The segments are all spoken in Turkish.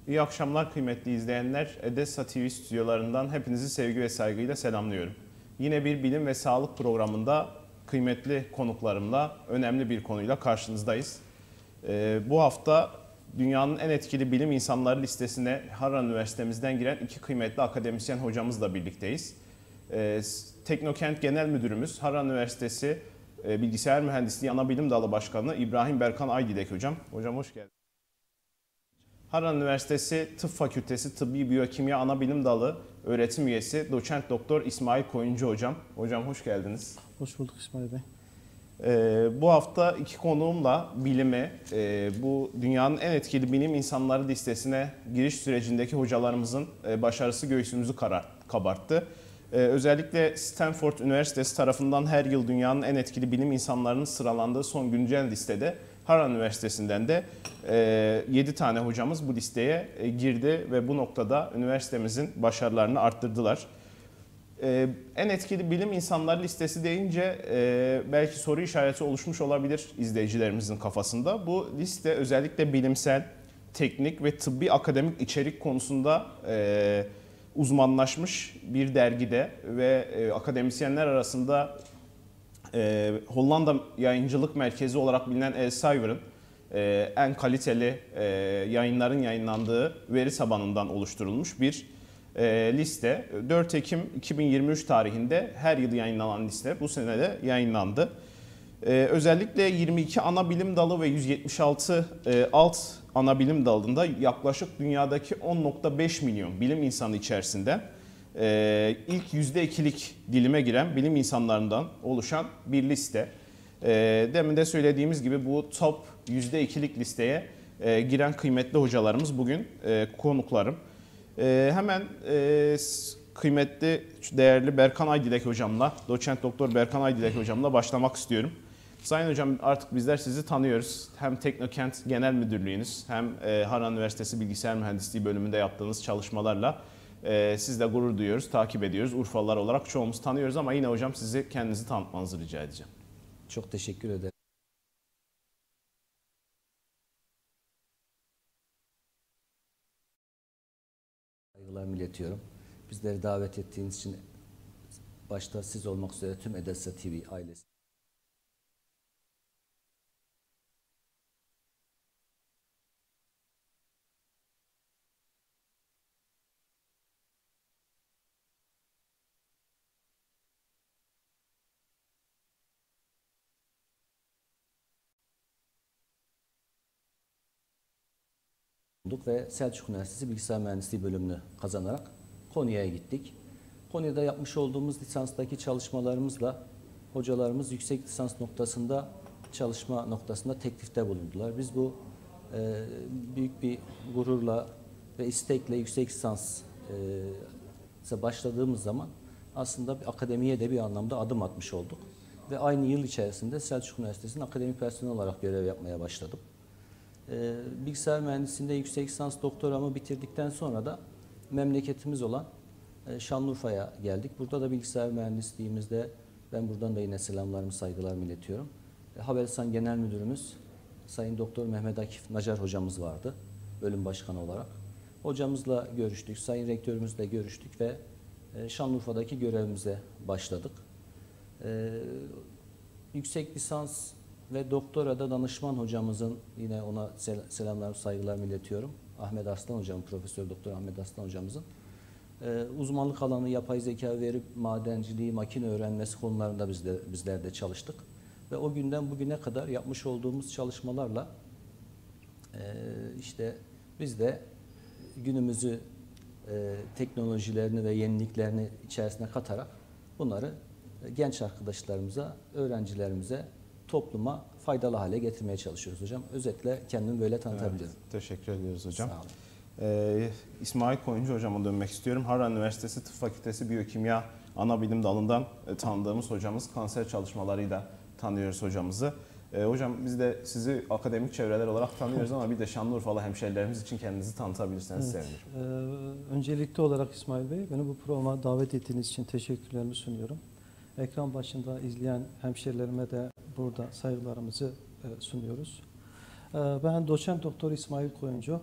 İyi akşamlar kıymetli izleyenler. Edessa TV stüdyolarından hepinizi sevgi ve saygıyla selamlıyorum. Yine bir bilim ve sağlık programında kıymetli konuklarımla önemli bir konuyla karşınızdayız. Bu hafta dünyanın en etkili bilim insanları listesine Harran Üniversitemizden giren iki kıymetli akademisyen hocamızla birlikteyiz. Teknokent Genel Müdürümüz, Harran Üniversitesi Bilgisayar Mühendisliği Anabilim Dalı Başkanı İbrahim Berkan Aydilek hocam. Hocam hoş geldiniz. Harran Üniversitesi Tıp Fakültesi Tıbbi Biyokimya Anabilim Dalı öğretim üyesi Doçent Doktor İsmail Koyuncu hocam. Hocam hoş geldiniz. Hoş bulduk İsmail Bey. Bu hafta iki konuğumla bilimi, bu dünyanın en etkili bilim insanları listesine giriş sürecindeki hocalarımızın başarısı göğsümüzü kabarttı. Özellikle Stanford Üniversitesi tarafından her yıl dünyanın en etkili bilim insanlarının sıralandığı son güncel listede Harran Üniversitesi'nden de 7 tane hocamız bu listeye girdi ve bu noktada üniversitemizin başarılarını arttırdılar. En etkili bilim insanları listesi deyince belki soru işareti oluşmuş olabilir izleyicilerimizin kafasında. Bu liste özellikle bilimsel, teknik ve tıbbi akademik içerik konusunda uzmanlaşmış bir dergide ve akademisyenler arasında Hollanda Yayıncılık Merkezi olarak bilinen Elsevier'in en kaliteli yayınların yayınlandığı veri tabanından oluşturulmuş bir liste. 4 Ekim 2023 tarihinde her yıl yayınlanan liste bu sene de yayınlandı. Özellikle 22 ana bilim dalı ve 176 alt ana bilim dalında yaklaşık dünyadaki 10,5 milyon bilim insanı içerisinde ilk %2'lik dilime giren bilim insanlarından oluşan bir liste. Demin de söylediğimiz gibi bu top %2'lik listeye giren kıymetli hocalarımız bugün konuklarım. Hemen kıymetli, değerli Berkan Aydilek hocamla, doçent doktor Berkan Aydilek hocamla başlamak istiyorum. Sayın hocam artık bizler sizi tanıyoruz. Hem Teknokent Genel Müdürlüğünüz hem Harran Üniversitesi Bilgisayar Mühendisliği bölümünde yaptığınız çalışmalarla sizle gurur duyuyoruz, takip ediyoruz. Urfalılar olarak çoğumuz tanıyoruz ama yine hocam sizi kendinizi tanıtmanızı rica edeceğim. Çok teşekkür ederim. Saygılarımı iletiyorum. Bizleri davet ettiğiniz için başta siz olmak üzere tüm Edessa TV ailesi. Ve Selçuk Üniversitesi Bilgisayar Mühendisliği bölümünü kazanarak Konya'ya gittik. Konya'da yapmış olduğumuz lisanstaki çalışmalarımızla hocalarımız yüksek lisans noktasında çalışma noktasında teklifte bulundular. Biz bu büyük bir gururla ve istekle yüksek lisans başladığımız zaman aslında bir akademiye de bir anlamda adım atmış olduk. Ve aynı yıl içerisinde Selçuk Üniversitesi'nin akademik personel olarak görev yapmaya başladım. Bilgisayar mühendisliğinde yüksek lisans doktoramı bitirdikten sonra da memleketimiz olan Şanlıurfa'ya geldik. Burada da bilgisayar mühendisliğimizde ben buradan da yine selamlarımı, saygılarımı iletiyorum. Havelsan Genel Müdürümüz Sayın Doktor Mehmet Akif Nacar hocamız vardı bölüm başkanı olarak. Hocamızla görüştük, Sayın Rektörümüzle görüştük ve Şanlıurfa'daki görevimize başladık. Yüksek lisans ve doktorada danışman hocamızın, yine ona selamlar, saygılarımı iletiyorum. Ahmet Arslan hocam, Profesör Doktor Ahmet Arslan hocamızın uzmanlık alanı yapay zeka, veri madenciliği, makine öğrenmesi konularında bizler de çalıştık. Ve o günden bugüne kadar yapmış olduğumuz çalışmalarla işte biz de günümüzü teknolojilerini ve yeniliklerini içerisine katarak bunları genç arkadaşlarımıza, öğrencilerimize, topluma faydalı hale getirmeye çalışıyoruz hocam. Özetle kendimi böyle tanıtabilirim. Evet, teşekkür ediyoruz hocam. Sağ olun. İsmail Koyuncu hocama dönmek istiyorum. Harran Üniversitesi Tıp Fakültesi Biyokimya Anabilim Dalı'ndan tanıdığımız hocamız. Kanser çalışmalarıyla tanıyoruz hocamızı. Hocam biz de sizi akademik çevreler olarak tanıyoruz ama bir de Şanlıurfalı hemşerilerimiz için kendinizi tanıtabilirseniz sevinirim. Öncelikli olarak İsmail Bey, beni bu programa davet ettiğiniz için teşekkürlerimi sunuyorum. Ekran başında izleyen hemşerilerime de burada saygılarımızı sunuyoruz. Ben doçent doktor İsmail Koyuncu,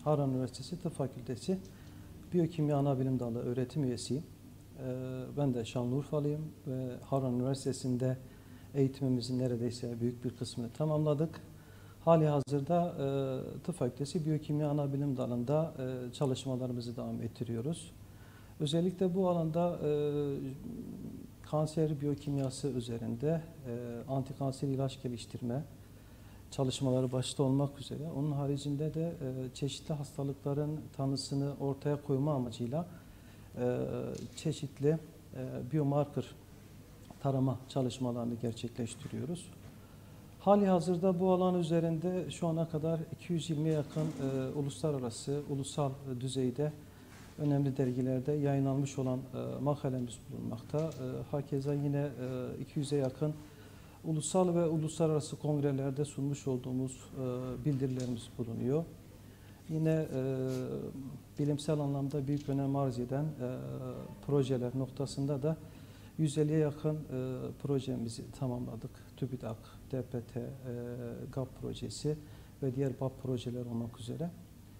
Harran Üniversitesi Tıp Fakültesi Biyokimya Anabilim Dalı öğretim üyesiyim. Ben de Şanlıurfalıyım ve Harran Üniversitesi'nde eğitimimizin neredeyse büyük bir kısmını tamamladık. Halihazırda Tıp Fakültesi Biyokimya Anabilim Dalı'nda çalışmalarımızı devam ettiriyoruz. Özellikle bu alanda kanser biyokimyası üzerinde antikanser ilaç geliştirme çalışmaları başta olmak üzere, onun haricinde de çeşitli hastalıkların tanısını ortaya koyma amacıyla çeşitli biomarker tarama çalışmalarını gerçekleştiriyoruz. Halihazırda bu alan üzerinde şu ana kadar 220'ye yakın uluslararası, ulusal düzeyde önemli dergilerde yayınlanmış olan makalemiz bulunmakta. Hakeza yine 200'e yakın ulusal ve uluslararası kongrelerde sunmuş olduğumuz bildirilerimiz bulunuyor. Yine bilimsel anlamda büyük önem arz eden projeler noktasında da 150'ye yakın projemizi tamamladık. TÜBİTAK, DPT, GAP projesi ve diğer BAP projeler olmak üzere.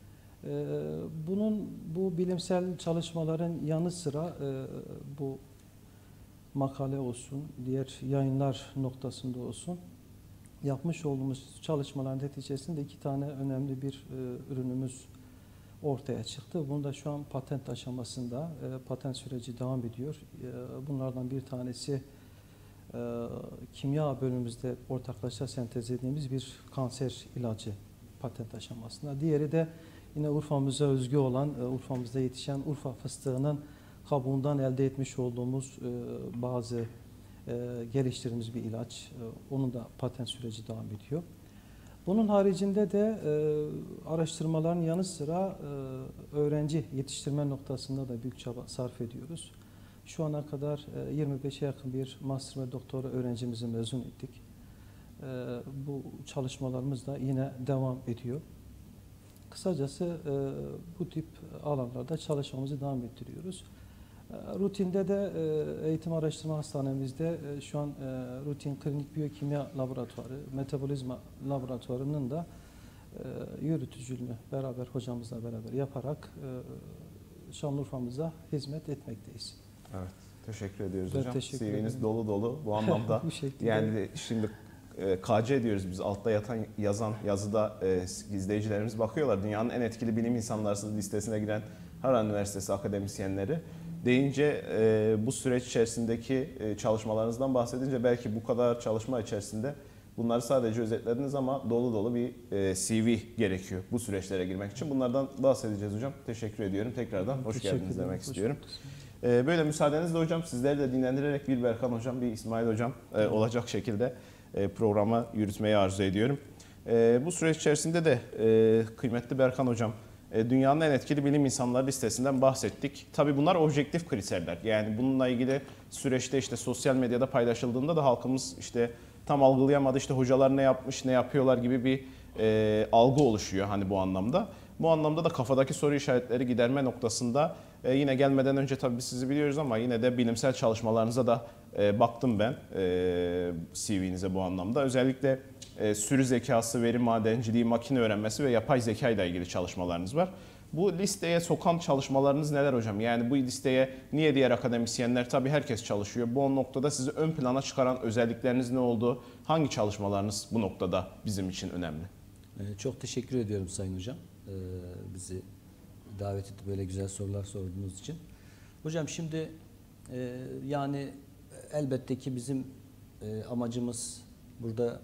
Bu bilimsel çalışmaların yanı sıra bu makale olsun, diğer yayınlar noktasında olsun yapmış olduğumuz çalışmaların neticesinde 2 tane önemli bir ürünümüz ortaya çıktı. Bunu da şu an patent aşamasında, patent süreci devam ediyor. Bunlardan bir tanesi kimya bölümümüzde ortaklaşa sentezlediğimiz bir kanser ilacı patent aşamasında. Diğeri de yine Urfa'mıza özgü olan, Urfa'mızda yetişen Urfa fıstığının kabuğundan elde etmiş olduğumuz bazı geliştirdiğimiz bir ilaç. Onun da patent süreci devam ediyor. Bunun haricinde de araştırmaların yanı sıra öğrenci yetiştirme noktasında da büyük çaba sarf ediyoruz. Şu ana kadar 25'e yakın bir master ve doktora öğrencimizi mezun ettik. Bu çalışmalarımız da yine devam ediyor. Kısacası bu tip alanlarda çalışmamızı devam ettiriyoruz. Rutinde de eğitim araştırma hastanemizde şu an rutin klinik biyokimya laboratuvarı, metabolizma laboratuvarının da yürütücülüğünü beraber hocamızla beraber yaparak Şanlıurfa'mıza hizmet etmekteyiz. Evet, teşekkür ediyoruz Ben hocam. teşekkür CV'niz ederim. dolu dolu bu anlamda. Bu şekilde. Yani şimdi KC diyoruz biz, altta yazan yazıda izleyicilerimiz bakıyorlar. Dünyanın en etkili bilim insanları listesine giren Harran Üniversitesi akademisyenleri deyince bu süreç içerisindeki çalışmalarınızdan bahsedince belki bu kadar çalışma içerisinde bunları sadece özetlediniz ama dolu dolu bir CV gerekiyor bu süreçlere girmek için. Bunlardan bahsedeceğiz hocam. Teşekkür ediyorum. Tekrardan hoş geldiniz demek istiyorum. Böyle müsaadenizle hocam sizleri de dinlendirerek bir Berkan hocam, bir İsmail hocam olacak şekilde programı yürütmeyi arzu ediyorum. Bu süreç içerisinde de kıymetli Berkan hocam, dünyanın en etkili bilim insanları listesinden bahsettik. Tabii bunlar objektif kriterler. Yani bununla ilgili süreçte işte sosyal medyada paylaşıldığında da halkımız işte tam algılayamadı, işte hocalar ne yapmış, ne yapıyorlar gibi bir algı oluşuyor hani bu anlamda. Bu anlamda da kafadaki soru işaretleri giderme noktasında yine gelmeden önce tabii biz sizi biliyoruz ama yine de bilimsel çalışmalarınıza da baktım ben CV'nize bu anlamda. Özellikle sürü zekası, veri madenciliği, makine öğrenmesi ve yapay zeka ile ilgili çalışmalarınız var. Bu listeye sokan çalışmalarınız neler hocam? Yani bu listeye niye diğer akademisyenler, tabii herkes çalışıyor. Bu noktada sizi ön plana çıkaran özellikleriniz ne oldu? Hangi çalışmalarınız bu noktada bizim için önemli? Çok teşekkür ediyorum Sayın Hocam. Bizi davet edip böyle güzel sorular sorduğunuz için. Hocam şimdi yani elbette ki bizim amacımız burada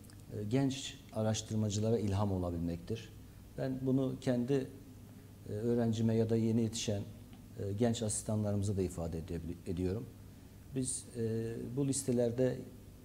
genç araştırmacılara ilham olabilmektir. Ben bunu kendi öğrencime ya da yeni yetişen genç asistanlarımıza da ifade ediyorum. Biz bu listelerde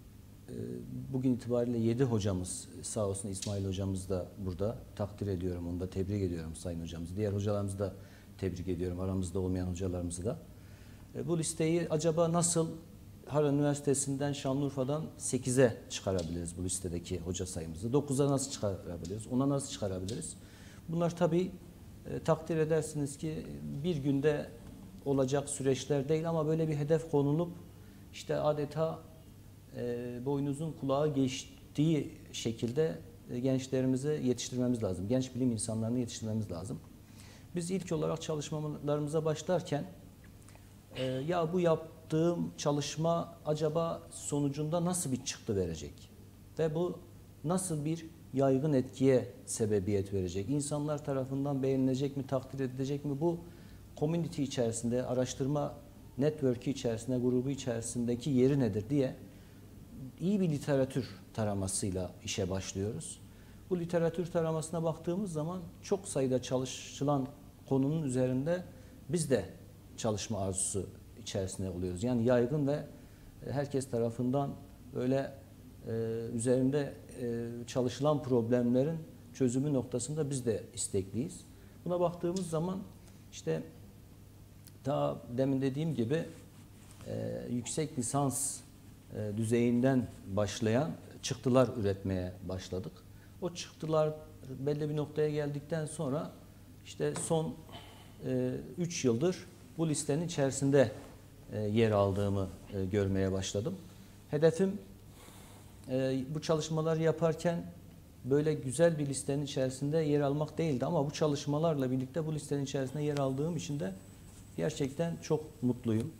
bugün itibariyle 7 hocamız, sağ olsun İsmail hocamız da burada, takdir ediyorum, onu da tebrik ediyorum Sayın hocamızı. Diğer hocalarımızı da tebrik ediyorum, aramızda olmayan hocalarımızı da. Bu listeyi acaba nasıl Harran Üniversitesi'nden, Şanlıurfa'dan 8'e çıkarabiliriz bu listedeki hoca sayımızı? 9'a nasıl çıkarabiliriz? 10'a nasıl çıkarabiliriz? Bunlar tabii takdir edersiniz ki bir günde olacak süreçler değil ama böyle bir hedef konulup işte adeta boynuzun kulağa geçtiği şekilde gençlerimizi yetiştirmemiz lazım. Genç bilim insanlarını yetiştirmemiz lazım. Biz ilk olarak çalışmalarımıza başlarken ya bu yaptığım çalışma acaba sonucunda nasıl bir çıktı verecek? Ve bu nasıl bir yaygın etkiye sebebiyet verecek? İnsanlar tarafından beğenilecek mi, takdir edilecek mi? Bu community içerisinde, araştırma network'ü içerisinde, grubu içerisindeki yeri nedir diye iyi bir literatür taramasıyla işe başlıyoruz. Bu literatür taramasına baktığımız zaman çok sayıda çalışılan konunun üzerinde biz de çalışma arzusu içerisinde oluyoruz. Yani yaygın ve herkes tarafından böyle üzerinde çalışılan problemlerin çözümü noktasında biz de istekliyiz. Buna baktığımız zaman işte daha demin dediğim gibi yüksek lisans düzeyinden başlayan çıktılar üretmeye başladık. O çıktılar belli bir noktaya geldikten sonra işte son 3 yıldır bu listenin içerisinde yer aldığımı görmeye başladım. Hedefim bu çalışmaları yaparken böyle güzel bir listenin içerisinde yer almak değildi ama bu çalışmalarla birlikte bu listenin içerisinde yer aldığım için de gerçekten çok mutluyum.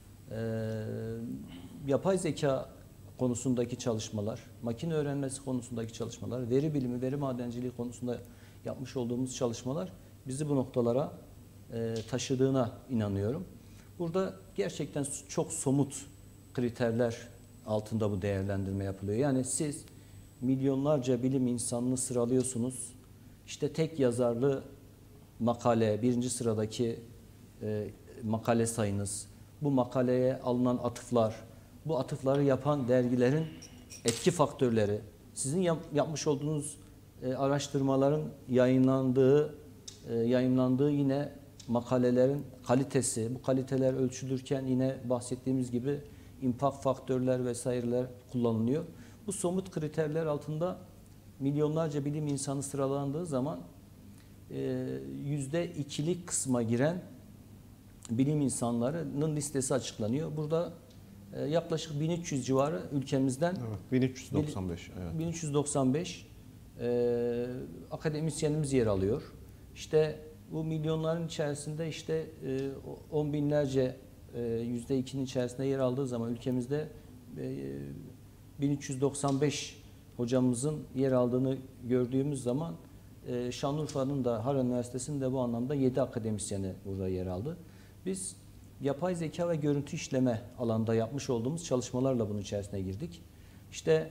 Yapay zeka konusundaki çalışmalar, makine öğrenmesi konusundaki çalışmalar, veri bilimi, veri madenciliği konusunda yapmış olduğumuz çalışmalar bizi bu noktalara taşıdığına inanıyorum. Burada gerçekten çok somut kriterler altında bu değerlendirme yapılıyor. Yani siz milyonlarca bilim insanını sıralıyorsunuz. İşte tek yazarlı makale, birinci sıradaki makale sayınız, bu makaleye alınan atıflar, bu atıfları yapan dergilerin etki faktörleri, sizin yapmış olduğunuz araştırmaların yayınlandığı yine makalelerin kalitesi, bu kaliteler ölçülürken yine bahsettiğimiz gibi impact faktörler vesaireler kullanılıyor. Bu somut kriterler altında milyonlarca bilim insanı sıralandığı zaman %2'lik kısma giren bilim insanlarının listesi açıklanıyor. Burada yaklaşık 1300 civarı ülkemizden 1395. Evet. 1395 akademisyenimiz yer alıyor. İşte bu milyonların içerisinde işte 10 binlerce %2'nin içerisinde yer aldığı zaman ülkemizde 1395 hocamızın yer aldığını gördüğümüz zaman Şanlıurfa'nın da Harran Üniversitesi'nin de bu anlamda 7 akademisyeni burada yer aldı. Biz yapay zeka ve görüntü işleme alanında yapmış olduğumuz çalışmalarla bunun içerisine girdik. İşte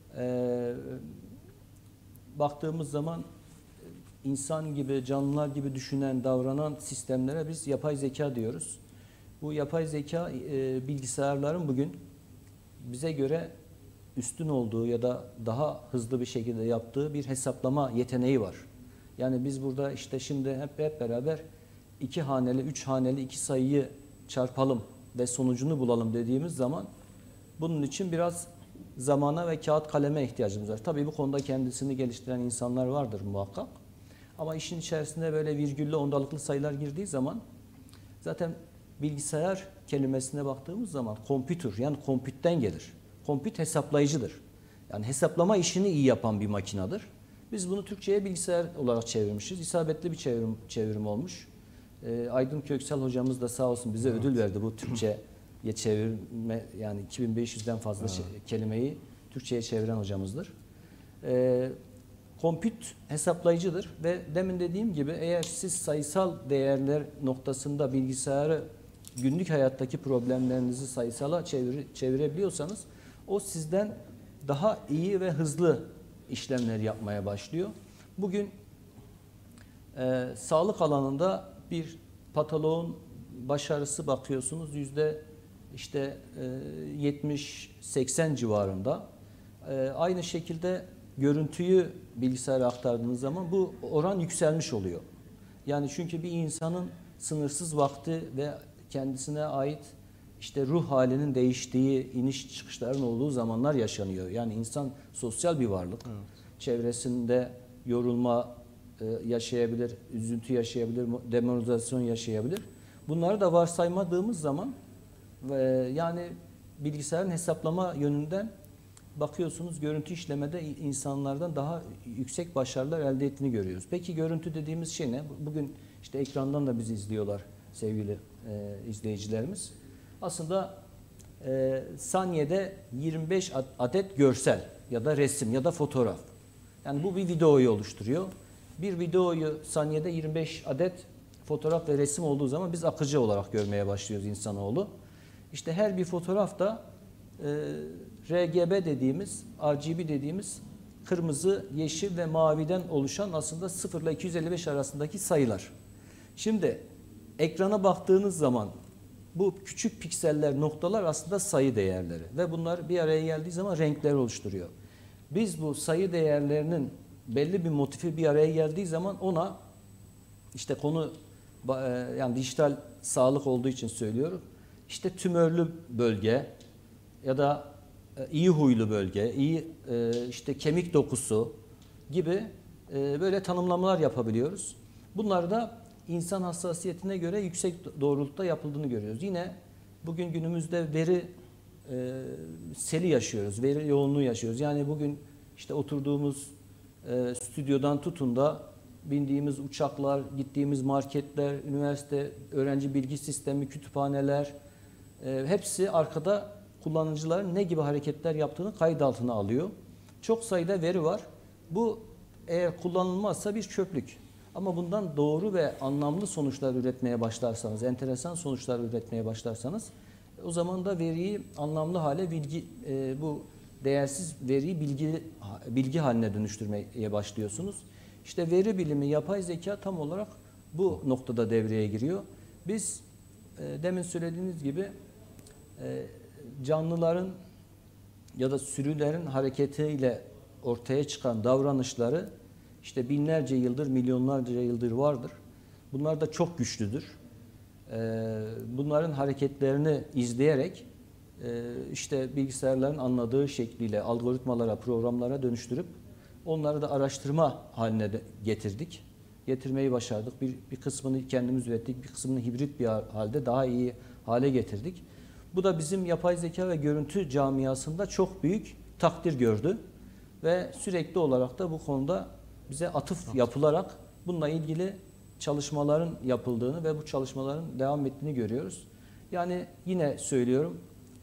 baktığımız zaman insan gibi, canlılar gibi düşünen, davranan sistemlere biz yapay zeka diyoruz. Bu yapay zeka bilgisayarların bugün bize göre üstün olduğu ya da daha hızlı bir şekilde yaptığı bir hesaplama yeteneği var. Yani biz burada işte şimdi hep beraber 2 haneli, 3 haneli 2 sayıyı çarpalım ve sonucunu bulalım dediğimiz zaman bunun için biraz zamana ve kağıt kaleme ihtiyacımız var. Tabii bu konuda kendisini geliştiren insanlar vardır muhakkak. Ama işin içerisinde böyle virgüllü, ondalıklı sayılar girdiği zaman zaten bilgisayar kelimesine baktığımız zaman computer yani compütten gelir. Compute hesaplayıcıdır. Yani hesaplama işini iyi yapan bir makinedir. Biz bunu Türkçe'ye bilgisayar olarak çevirmişiz. İsabetli bir çevrim olmuş. Aydın Köksal hocamız da sağ olsun bize ödül verdi bu Türkçe'ye çevirme, yani 2500'den fazla kelimeyi Türkçe'ye çeviren hocamızdır. Kompüt hesaplayıcıdır ve demin dediğim gibi eğer siz sayısal değerler noktasında bilgisayarı günlük hayattaki problemlerinizi sayısala çevirebiliyorsanız o sizden daha iyi ve hızlı işlemler yapmaya başlıyor. Bugün sağlık alanında bir patoloğun başarısı bakıyorsunuz işte 70-80 civarında. Aynı şekilde görüntüyü bilgisayara aktardığınız zaman bu oran yükselmiş oluyor. Yani çünkü bir insanın sınırsız vakti ve kendisine ait işte ruh halinin değiştiği, iniş çıkışların olduğu zamanlar yaşanıyor. Yani insan sosyal bir varlık. Evet. Çevresinde yorulma yaşayabilir, üzüntü yaşayabilir, demoralizasyon yaşayabilir. Bunları da varsaymadığımız zaman yani bilgisayarın hesaplama yönünden bakıyorsunuz görüntü işlemede insanlardan daha yüksek başarılar elde ettiğini görüyoruz. Peki görüntü dediğimiz şey ne? Bugün işte ekrandan da bizi izliyorlar sevgili izleyicilerimiz. Aslında saniyede 25 adet görsel ya da resim ya da fotoğraf. Yani bu bir videoyu oluşturuyor. Bir videoyu saniyede 25 adet fotoğraf ve resim olduğu zaman biz akıcı olarak görmeye başlıyoruz insanoğlu. İşte her bir fotoğraf da RGB dediğimiz, RGB dediğimiz kırmızı, yeşil ve maviden oluşan aslında 0 ile 255 arasındaki sayılar. Şimdi ekrana baktığınız zaman bu küçük pikseller, noktalar aslında sayı değerleri ve bunlar bir araya geldiği zaman renkler oluşturuyor. Biz bu sayı değerlerinin belli bir motifi bir araya geldiği zaman ona işte konu yani dijital sağlık olduğu için söylüyorum. İşte tümörlü bölge ya da iyi huylu bölge, iyi işte kemik dokusu gibi böyle tanımlamalar yapabiliyoruz. Bunlar da insan hassasiyetine göre yüksek doğrultuda yapıldığını görüyoruz. Yine bugün günümüzde veri seli yaşıyoruz, veri yoğunluğu yaşıyoruz. Yani bugün işte oturduğumuz stüdyodan tutun da bindiğimiz uçaklar, gittiğimiz marketler, üniversite, öğrenci bilgi sistemi, kütüphaneler hepsi arkada kullanıcıların ne gibi hareketler yaptığını kayıt altına alıyor. Çok sayıda veri var. Bu eğer kullanılmazsa bir çöplük. Ama bundan doğru ve anlamlı sonuçlar üretmeye başlarsanız, enteresan sonuçlar üretmeye başlarsanız o zaman da veriyi anlamlı hale, bu değersiz veriyi bilgi haline dönüştürmeye başlıyorsunuz. İşte veri bilimi, yapay zeka tam olarak bu noktada devreye giriyor. Biz demin söylediğiniz gibi canlıların ya da sürülerin hareketiyle ortaya çıkan davranışları işte binlerce yıldır, milyonlarca yıldır vardır. Bunlar da çok güçlüdür. Bunların hareketlerini izleyerek işte bilgisayarların anladığı şekliyle algoritmalara, programlara dönüştürüp onları da araştırma haline de getirdik. Getirmeyi başardık. Bir kısmını kendimiz ürettik, bir kısmını hibrit bir halde daha iyi hale getirdik. Bu da bizim yapay zeka ve görüntü camiasında çok büyük takdir gördü. Ve sürekli olarak da bu konuda bize atıf yapılarak bununla ilgili çalışmaların yapıldığını ve bu çalışmaların devam ettiğini görüyoruz. Yani yine söylüyorum,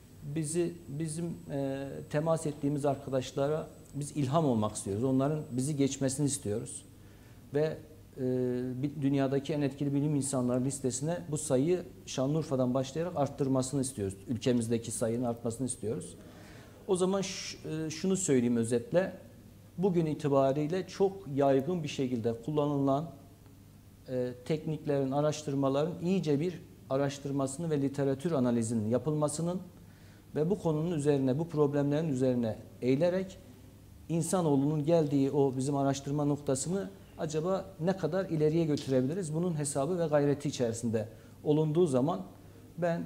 bizim temas ettiğimiz arkadaşlara biz ilham olmak istiyoruz. Onların bizi geçmesini istiyoruz. Ve dünyadaki en etkili bilim insanları listesine bu sayıyı Şanlıurfa'dan başlayarak arttırmasını istiyoruz. Ülkemizdeki sayının artmasını istiyoruz. O zaman şunu söyleyeyim özetle. Bugün itibariyle çok yaygın bir şekilde kullanılan tekniklerin, araştırmaların iyice bir araştırmasını ve literatür analizinin yapılmasının ve bu konunun üzerine, bu problemlerin üzerine eğilerek insanoğlunun geldiği o bizim araştırma noktasını acaba ne kadar ileriye götürebiliriz? Bunun hesabı ve gayreti içerisinde olunduğu zaman ben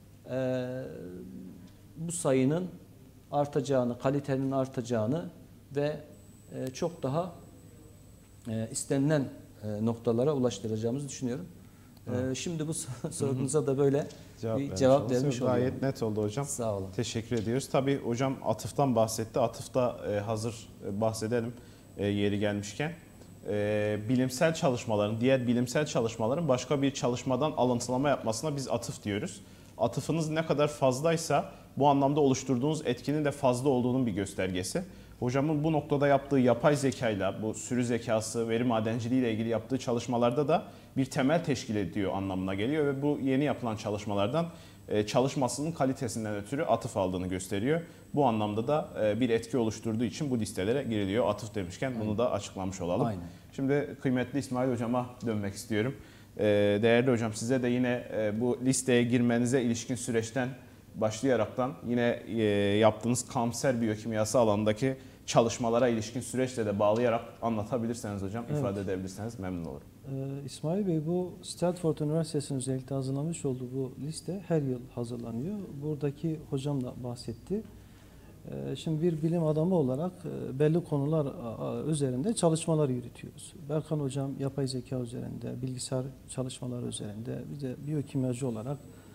bu sayının artacağını, kalitenin artacağını ve çok daha istenilen noktalara ulaştıracağımızı düşünüyorum. Şimdi bu sorunuza da böyle bir cevap vermiş oldum. Gayet net oldu hocam. Sağ olun. Teşekkür ediyoruz. Tabii hocam atıftan bahsetti. Atıfta hazır bahsedelim yeri gelmişken. Bilimsel çalışmaların, diğer bilimsel çalışmaların başka bir çalışmadan alıntılama yapmasına biz atıf diyoruz. Atıfınız ne kadar fazlaysa bu anlamda oluşturduğunuz etkinin de fazla olduğunun bir göstergesi. Hocamın bu noktada yaptığı yapay zekayla, bu sürü zekası, veri madenciliği ile ilgili yaptığı çalışmalarda da bir temel teşkil ediyor anlamına geliyor ve bu yeni yapılan çalışmalardan çalışmasının kalitesinden ötürü atıf aldığını gösteriyor. Bu anlamda da bir etki oluşturduğu için bu listelere giriliyor. Atıf demişken bunu da açıklamış olalım. Aynen. Şimdi kıymetli İsmail hocama dönmek istiyorum. Değerli hocam, size de yine bu listeye girmenize ilişkin süreçten başlayaraktan yine yaptığınız kanser biyokimyası alanındaki çalışmalara ilişkin süreçle de bağlayarak anlatabilirseniz hocam, evet, ifade edebilirseniz memnun olurum. İsmail Bey, bu Stanford Üniversitesi'nin özellikle hazırlamış olduğu bu liste her yıl hazırlanıyor. Buradaki hocam da bahsetti. Şimdi bir bilim adamı olarak belli konular üzerinde çalışmalar yürütüyoruz. Berkan hocam yapay zeka üzerinde, bilgisayar çalışmaları üzerinde, biz de biyokimyacı olarak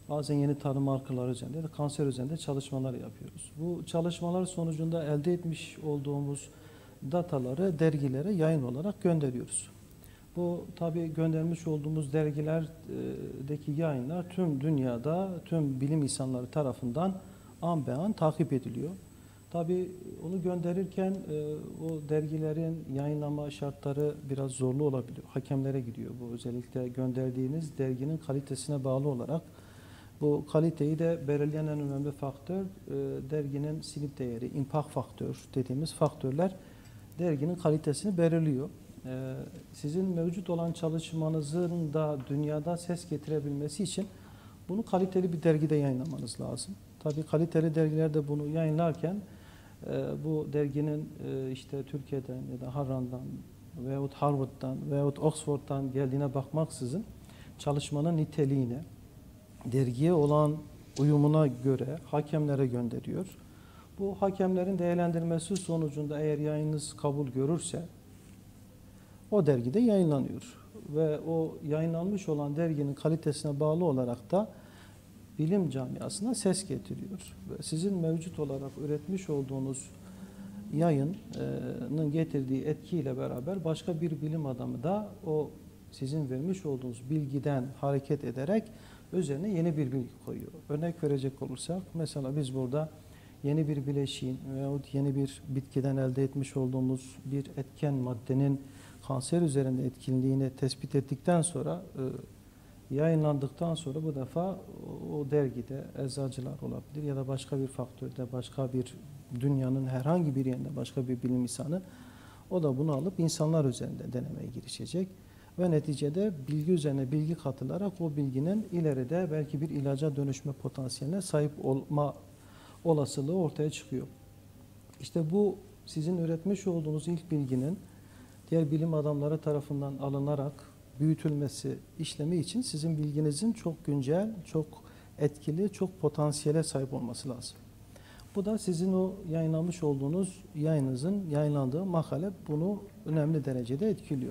bazen yeni tanı markaları üzerinde ya da kanser üzerinde çalışmalar yapıyoruz. Bu çalışmalar sonucunda elde etmiş olduğumuz dataları dergilere yayın olarak gönderiyoruz. Bu tabii göndermiş olduğumuz dergilerdeki yayınlar tüm dünyada tüm bilim insanları tarafından an be an takip ediliyor. Tabii onu gönderirken o dergilerin yayınlama şartları biraz zorlu olabiliyor. Hakemlere gidiyor bu, özellikle gönderdiğiniz derginin kalitesine bağlı olarak. Bu kaliteyi de belirleyen en önemli faktör derginin sinip değeri, impact faktör dediğimiz faktörler derginin kalitesini belirliyor. Sizin mevcut olan çalışmanızın da dünyada ses getirebilmesi için bunu kaliteli bir dergide yayınlamanız lazım. Tabii kaliteli dergilerde bunu yayınlarken bu derginin işte Türkiye'den ya da Harran'dan veyahut Harvard'dan veyahut Oxford'dan geldiğine bakmaksızın çalışmanın niteliğine, dergiye olan uyumuna göre hakemlere gönderiyor. Bu hakemlerin değerlendirmesi sonucunda eğer yayınınız kabul görürse o dergide yayınlanıyor. Ve o yayınlanmış olan derginin kalitesine bağlı olarak da bilim camiasına ses getiriyor. Ve sizin mevcut olarak üretmiş olduğunuz yayının getirdiği etkiyle beraber başka bir bilim adamı da o sizin vermiş olduğunuz bilgiden hareket ederek üzerine yeni bir bilgi koyuyor. Örnek verecek olursak mesela biz burada yeni bir bileşiğin veyahut yeni bir bitkiden elde etmiş olduğumuz bir etken maddenin kanser üzerinde etkinliğini tespit ettikten sonra yayınlandıktan sonra bu defa o dergide eczacılar olabilir ya da başka bir faktörde başka bir dünyanın herhangi bir yerinde başka bir bilim insanı o da bunu alıp insanlar üzerinde denemeye girişecek ve neticede bilgi üzerine bilgi katılarak o bilginin ileride belki bir ilaca dönüşme potansiyeline sahip olma olasılığı ortaya çıkıyor. İşte bu sizin üretmiş olduğunuz ilk bilginin diğer bilim adamları tarafından alınarak büyütülmesi işlemi için sizin bilginizin çok güncel, çok etkili, çok potansiyele sahip olması lazım. Bu da sizin o yayınlamış olduğunuz yayınınızın yayınlandığı makale bunu önemli derecede etkiliyor.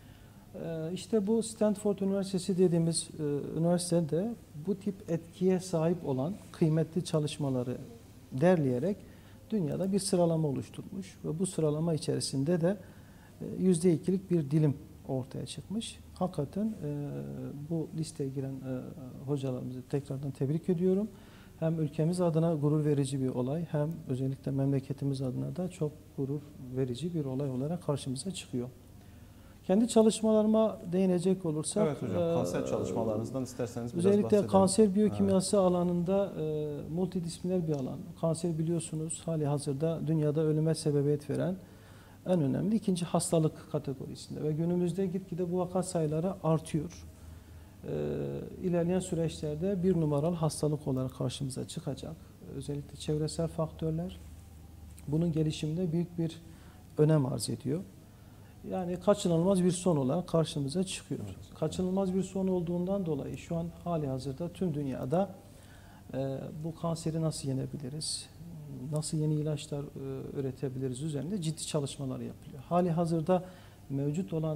İşte bu Stanford Üniversitesi dediğimiz üniversitede bu tip etkiye sahip olan kıymetli çalışmaları derleyerek dünyada bir sıralama oluşturmuş ve bu sıralama içerisinde de %2'lik bir dilim ortaya çıkmış. Hakikaten bu listeye giren hocalarımızı tekrardan tebrik ediyorum. Hem ülkemiz adına gurur verici bir olay hem özellikle memleketimiz adına da çok gurur verici bir olay olarak karşımıza çıkıyor. Kendi çalışmalarıma değinecek olursak, evet hocam, kanser çalışmalarınızdan isterseniz biraz özellikle bahsedelim. kanser biyokimyası alanında multidisipliner bir alan. Kanser biliyorsunuz hali hazırda dünyada ölüme sebebiyet veren en önemli ikinci hastalık kategorisinde ve günümüzde gitgide bu vaka sayıları artıyor. İlerleyen süreçlerde bir numaralı hastalık olarak karşımıza çıkacak. Özellikle çevresel faktörler bunun gelişiminde büyük bir önem arz ediyor. Yani kaçınılmaz bir son olarak karşımıza çıkıyor. Evet. Kaçınılmaz bir son olduğundan dolayı şu an hali hazırda tüm dünyada bu kanseri nasıl yenebiliriz, nasıl yeni ilaçlar üretebiliriz üzerinde ciddi çalışmalar yapılıyor. Hali hazırda mevcut olan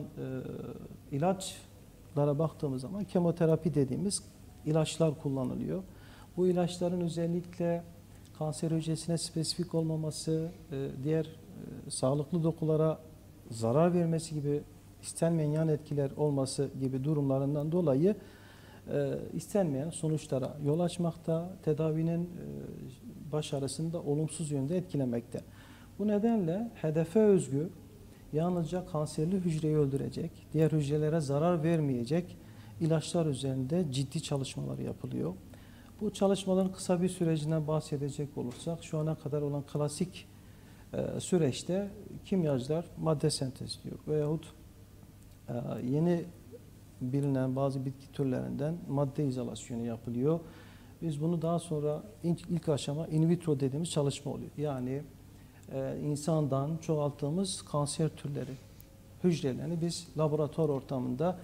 ilaçlara baktığımız zaman kemoterapi dediğimiz ilaçlar kullanılıyor. Bu ilaçların özellikle kanser hücresine spesifik olmaması, diğer sağlıklı dokulara zarar vermesi gibi istenmeyen yan etkiler olması gibi durumlarından dolayı istenmeyen sonuçlara yol açmakta, tedavinin başarısını da olumsuz yönde etkilemekte. Bu nedenle hedefe özgü, yalnızca kanserli hücreyi öldürecek, diğer hücrelere zarar vermeyecek ilaçlar üzerinde ciddi çalışmalar yapılıyor. Bu çalışmaların kısa bir sürecinden bahsedecek olursak, şu ana kadar olan klasik süreçte kimyacılar madde sentezliyor veyahut yeni bilinen bazı bitki türlerinden madde izolasyonu yapılıyor. Biz bunu daha sonra ilk aşama in vitro dediğimiz çalışma oluyor. Yani insandan çoğalttığımız kanser türleri hücrelerini biz laboratuvar ortamında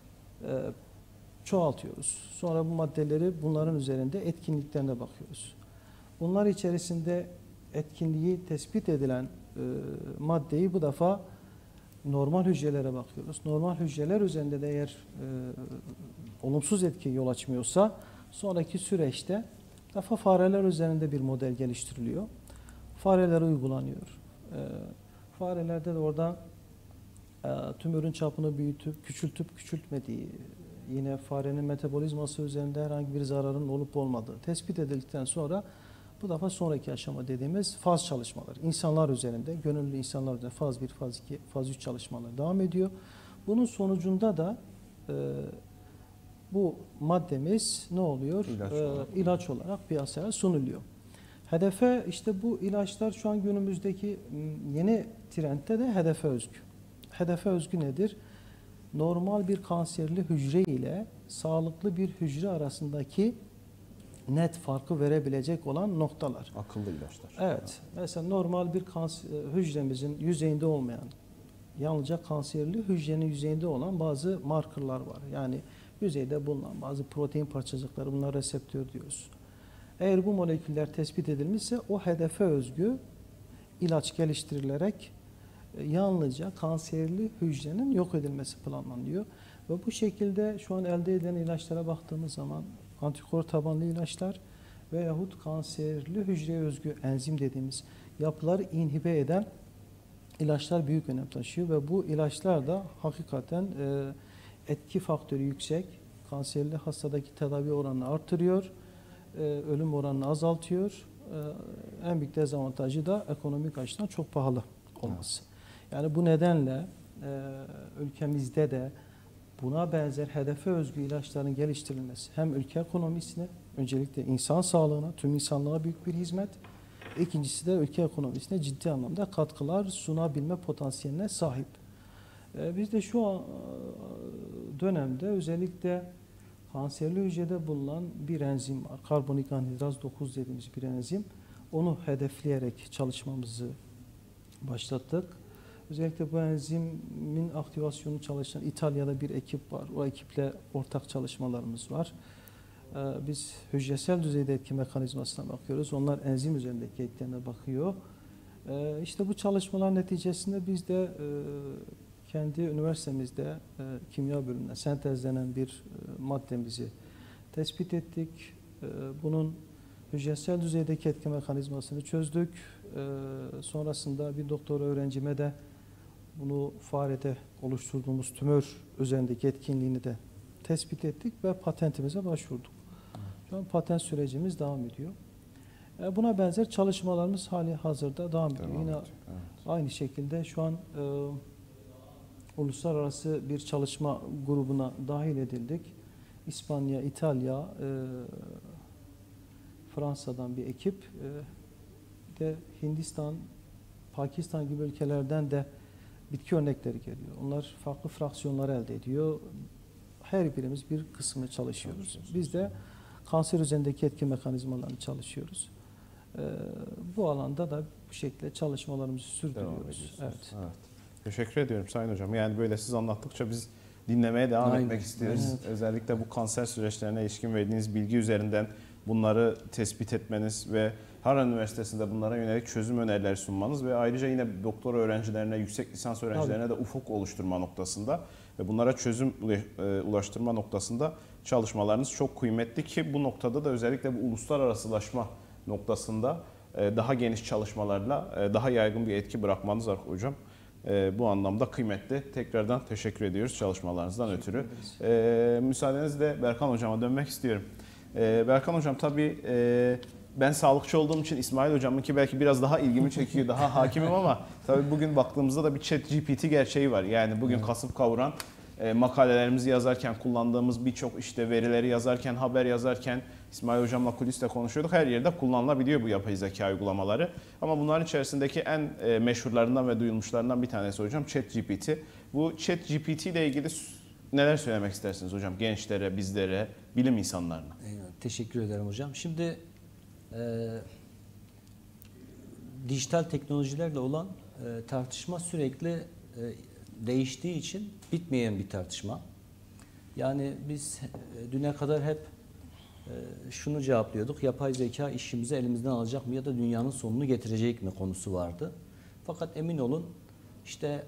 çoğaltıyoruz. Sonra bu maddeleri bunların üzerinde etkinliklerine bakıyoruz. Bunlar içerisinde etkinliği tespit edilen maddeyi bu defa normal hücrelere bakıyoruz. Normal hücreler üzerinde de eğer olumsuz etkiye yol açmıyorsa Sonraki süreçte defa fareler üzerinde bir model geliştiriliyor. Farelere uygulanıyor. Farelerde de orada tümörün çapını büyütüp, küçültüp küçültmediği, yine farenin metabolizması üzerinde herhangi bir zararın olup olmadığı tespit edildikten sonra bu defa sonraki aşama dediğimiz faz çalışmaları. İnsanlar üzerinde, gönüllü insanlar üzerinde faz 1, faz 2, faz 3 çalışmaları devam ediyor. Bunun sonucunda da bu maddemiz ne oluyor? İlaç olarak piyasaya sunuluyor. Hedefe işte bu ilaçlar şu an günümüzdeki yeni trendde de hedefe özgü. Hedefe özgü nedir? Normal bir kanserli hücre ile sağlıklı bir hücre arasındaki net farkı verebilecek olan noktalar. Akıllı ilaçlar. Evet. Mesela normal bir hücremizin yüzeyinde olmayan, yalnızca kanserli hücrenin yüzeyinde olan bazı markerlar var. Yani yüzeyde bulunan bazı protein parçacıkları, bunlar reseptör diyoruz. Eğer bu moleküller tespit edilmişse o hedefe özgü ilaç geliştirilerek yalnızca kanserli hücrenin yok edilmesi planlanıyor. Ve bu şekilde şu an elde edilen ilaçlara baktığımız zaman antikor tabanlı ilaçlar veyahut kanserli hücreye özgü enzim dediğimiz yapıları inhibe eden ilaçlar büyük önem taşıyor ve bu ilaçlar da hakikaten etki faktörü yüksek, kanserli hastadaki tedavi oranını artırıyor, ölüm oranını azaltıyor. En büyük dezavantajı da ekonomik açıdan çok pahalı olması. Yani bu nedenle ülkemizde de buna benzer hedefe özgü ilaçların geliştirilmesi hem ülke ekonomisine, öncelikle insan sağlığına, tüm insanlığa büyük bir hizmet. İkincisi de ülke ekonomisine ciddi anlamda katkılar sunabilme potansiyeline sahip. Biz de şu an dönemde özellikle kanserli hücrede bulunan bir enzim var. Karbonik anhidraz 9 dediğimiz bir enzim. Onu hedefleyerek çalışmamızı başlattık. Özellikle bu enzimin aktivasyonu çalışan İtalya'da bir ekip var. O ekiple ortak çalışmalarımız var. Biz hücresel düzeyde etki mekanizmasına bakıyoruz. Onlar enzim üzerindeki etkilerine bakıyor. İşte bu çalışmalar neticesinde biz de kendi üniversitemizde kimya bölümünde sentezlenen bir maddemizi tespit ettik. Bunun hücresel düzeydeki etki mekanizmasını çözdük. Sonrasında bir doktor öğrencime de bunu farede oluşturduğumuz tümör üzerindeki etkinliğini de tespit ettik ve patentimize başvurduk. Şu an patent sürecimiz devam ediyor. Buna benzer çalışmalarımız hali hazırda devam ediyor. Yine evet. Aynı şekilde şu an uluslararası bir çalışma grubuna dahil edildik. İspanya, İtalya, Fransa'dan bir ekip, de Hindistan, Pakistan gibi ülkelerden de bitki örnekleri geliyor. Onlar farklı fraksiyonlar elde ediyor. Her birimiz bir kısmı çalışıyoruz. Biz de kanser üzerindeki etki mekanizmalarını çalışıyoruz. Bu alanda da bu şekilde çalışmalarımızı sürdürüyoruz. Evet. Teşekkür ediyorum Sayın Hocam. Yani böyle siz anlattıkça biz dinlemeye devam etmek istiyoruz. Evet. Özellikle bu kanser süreçlerine ilişkin verdiğiniz bilgi üzerinden bunları tespit etmeniz ve Harran Üniversitesi'nde bunlara yönelik çözüm önerileri sunmanız ve ayrıca yine doktora öğrencilerine, yüksek lisans öğrencilerine de ufuk oluşturma noktasında ve bunlara çözüm ulaştırma noktasında çalışmalarınız çok kıymetli ki bu noktada da özellikle bu uluslararasılaşma noktasında daha geniş çalışmalarla daha yaygın bir etki bırakmanız var hocam. Bu anlamda kıymetli. Tekrardan teşekkür ediyoruz çalışmalarınızdan ötürü. Müsaadenizle Berkan Hocam'a dönmek istiyorum. Berkan Hocam tabii ben sağlıkçı olduğum için İsmail Hocam'ınki belki biraz daha ilgimi çekiyor, daha hakimim ama tabii bugün baktığımızda da bir ChatGPT gerçeği var. Yani bugün kasıp kavuran makalelerimizi yazarken kullandığımız birçok işte verileri yazarken, haber yazarken İsmail Hocam'la kuliste konuşuyorduk. Her yerde kullanılabiliyor bu yapay zeka uygulamaları. Ama bunların içerisindeki en meşhurlarından ve duyulmuşlarından bir tanesi hocam ChatGPT. Bu ChatGPT ile ilgili neler söylemek istersiniz hocam gençlere, bizlere, bilim insanlarına? Teşekkür ederim hocam. Şimdi dijital teknolojilerle olan tartışma sürekli değiştiği için bitmeyen bir tartışma. Yani biz düne kadar hep şunu cevaplıyorduk. Yapay zeka işimizi elimizden alacak mı ya da dünyanın sonunu getirecek mi konusu vardı. Fakat emin olun işte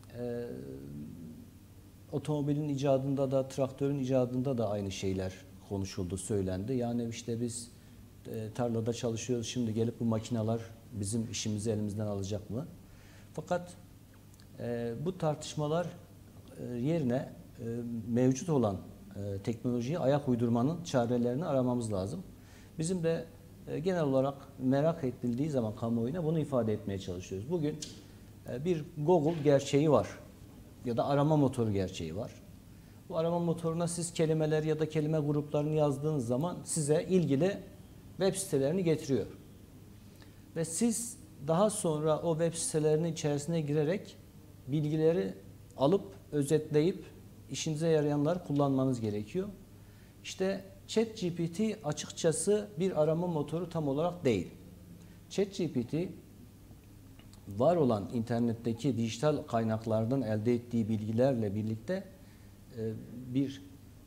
otomobilin icadında da traktörün icadında da aynı şeyler konuşuldu, söylendi. Yani işte biz tarlada çalışıyoruz, şimdi gelip bu makineler bizim işimizi elimizden alacak mı? Fakat bu tartışmalar yerine mevcut olan teknolojiye ayak uydurmanın çarelerini aramamız lazım. Bizim de genel olarak merak edildiği zaman kamuoyuna bunu ifade etmeye çalışıyoruz. Bugün bir Google gerçeği var ya da arama motoru gerçeği var. Bu arama motoruna siz kelimeler ya da kelime gruplarını yazdığınız zaman size ilgili web sitelerini getiriyor. Ve siz daha sonra o web sitelerinin içerisine girerek bilgileri alıp özetleyip işinize yarayanları kullanmanız gerekiyor. İşte ChatGPT açıkçası bir arama motoru tam olarak değil. ChatGPT var olan internetteki dijital kaynaklardan elde ettiği bilgilerle birlikte bir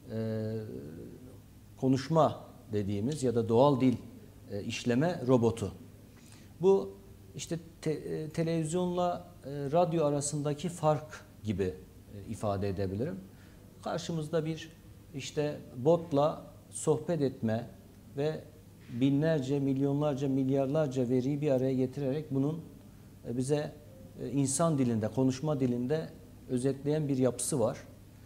konuşma dediğimiz ya da doğal dil işleme robotu. Bu işte televizyonla radyo arasındaki fark gibi ifade edebilirim. Karşımızda bir işte botla sohbet etme ve binlerce, milyonlarca, milyarlarca veriyi bir araya getirerek bunun bize insan dilinde, konuşma dilinde özetleyen bir yapısı var.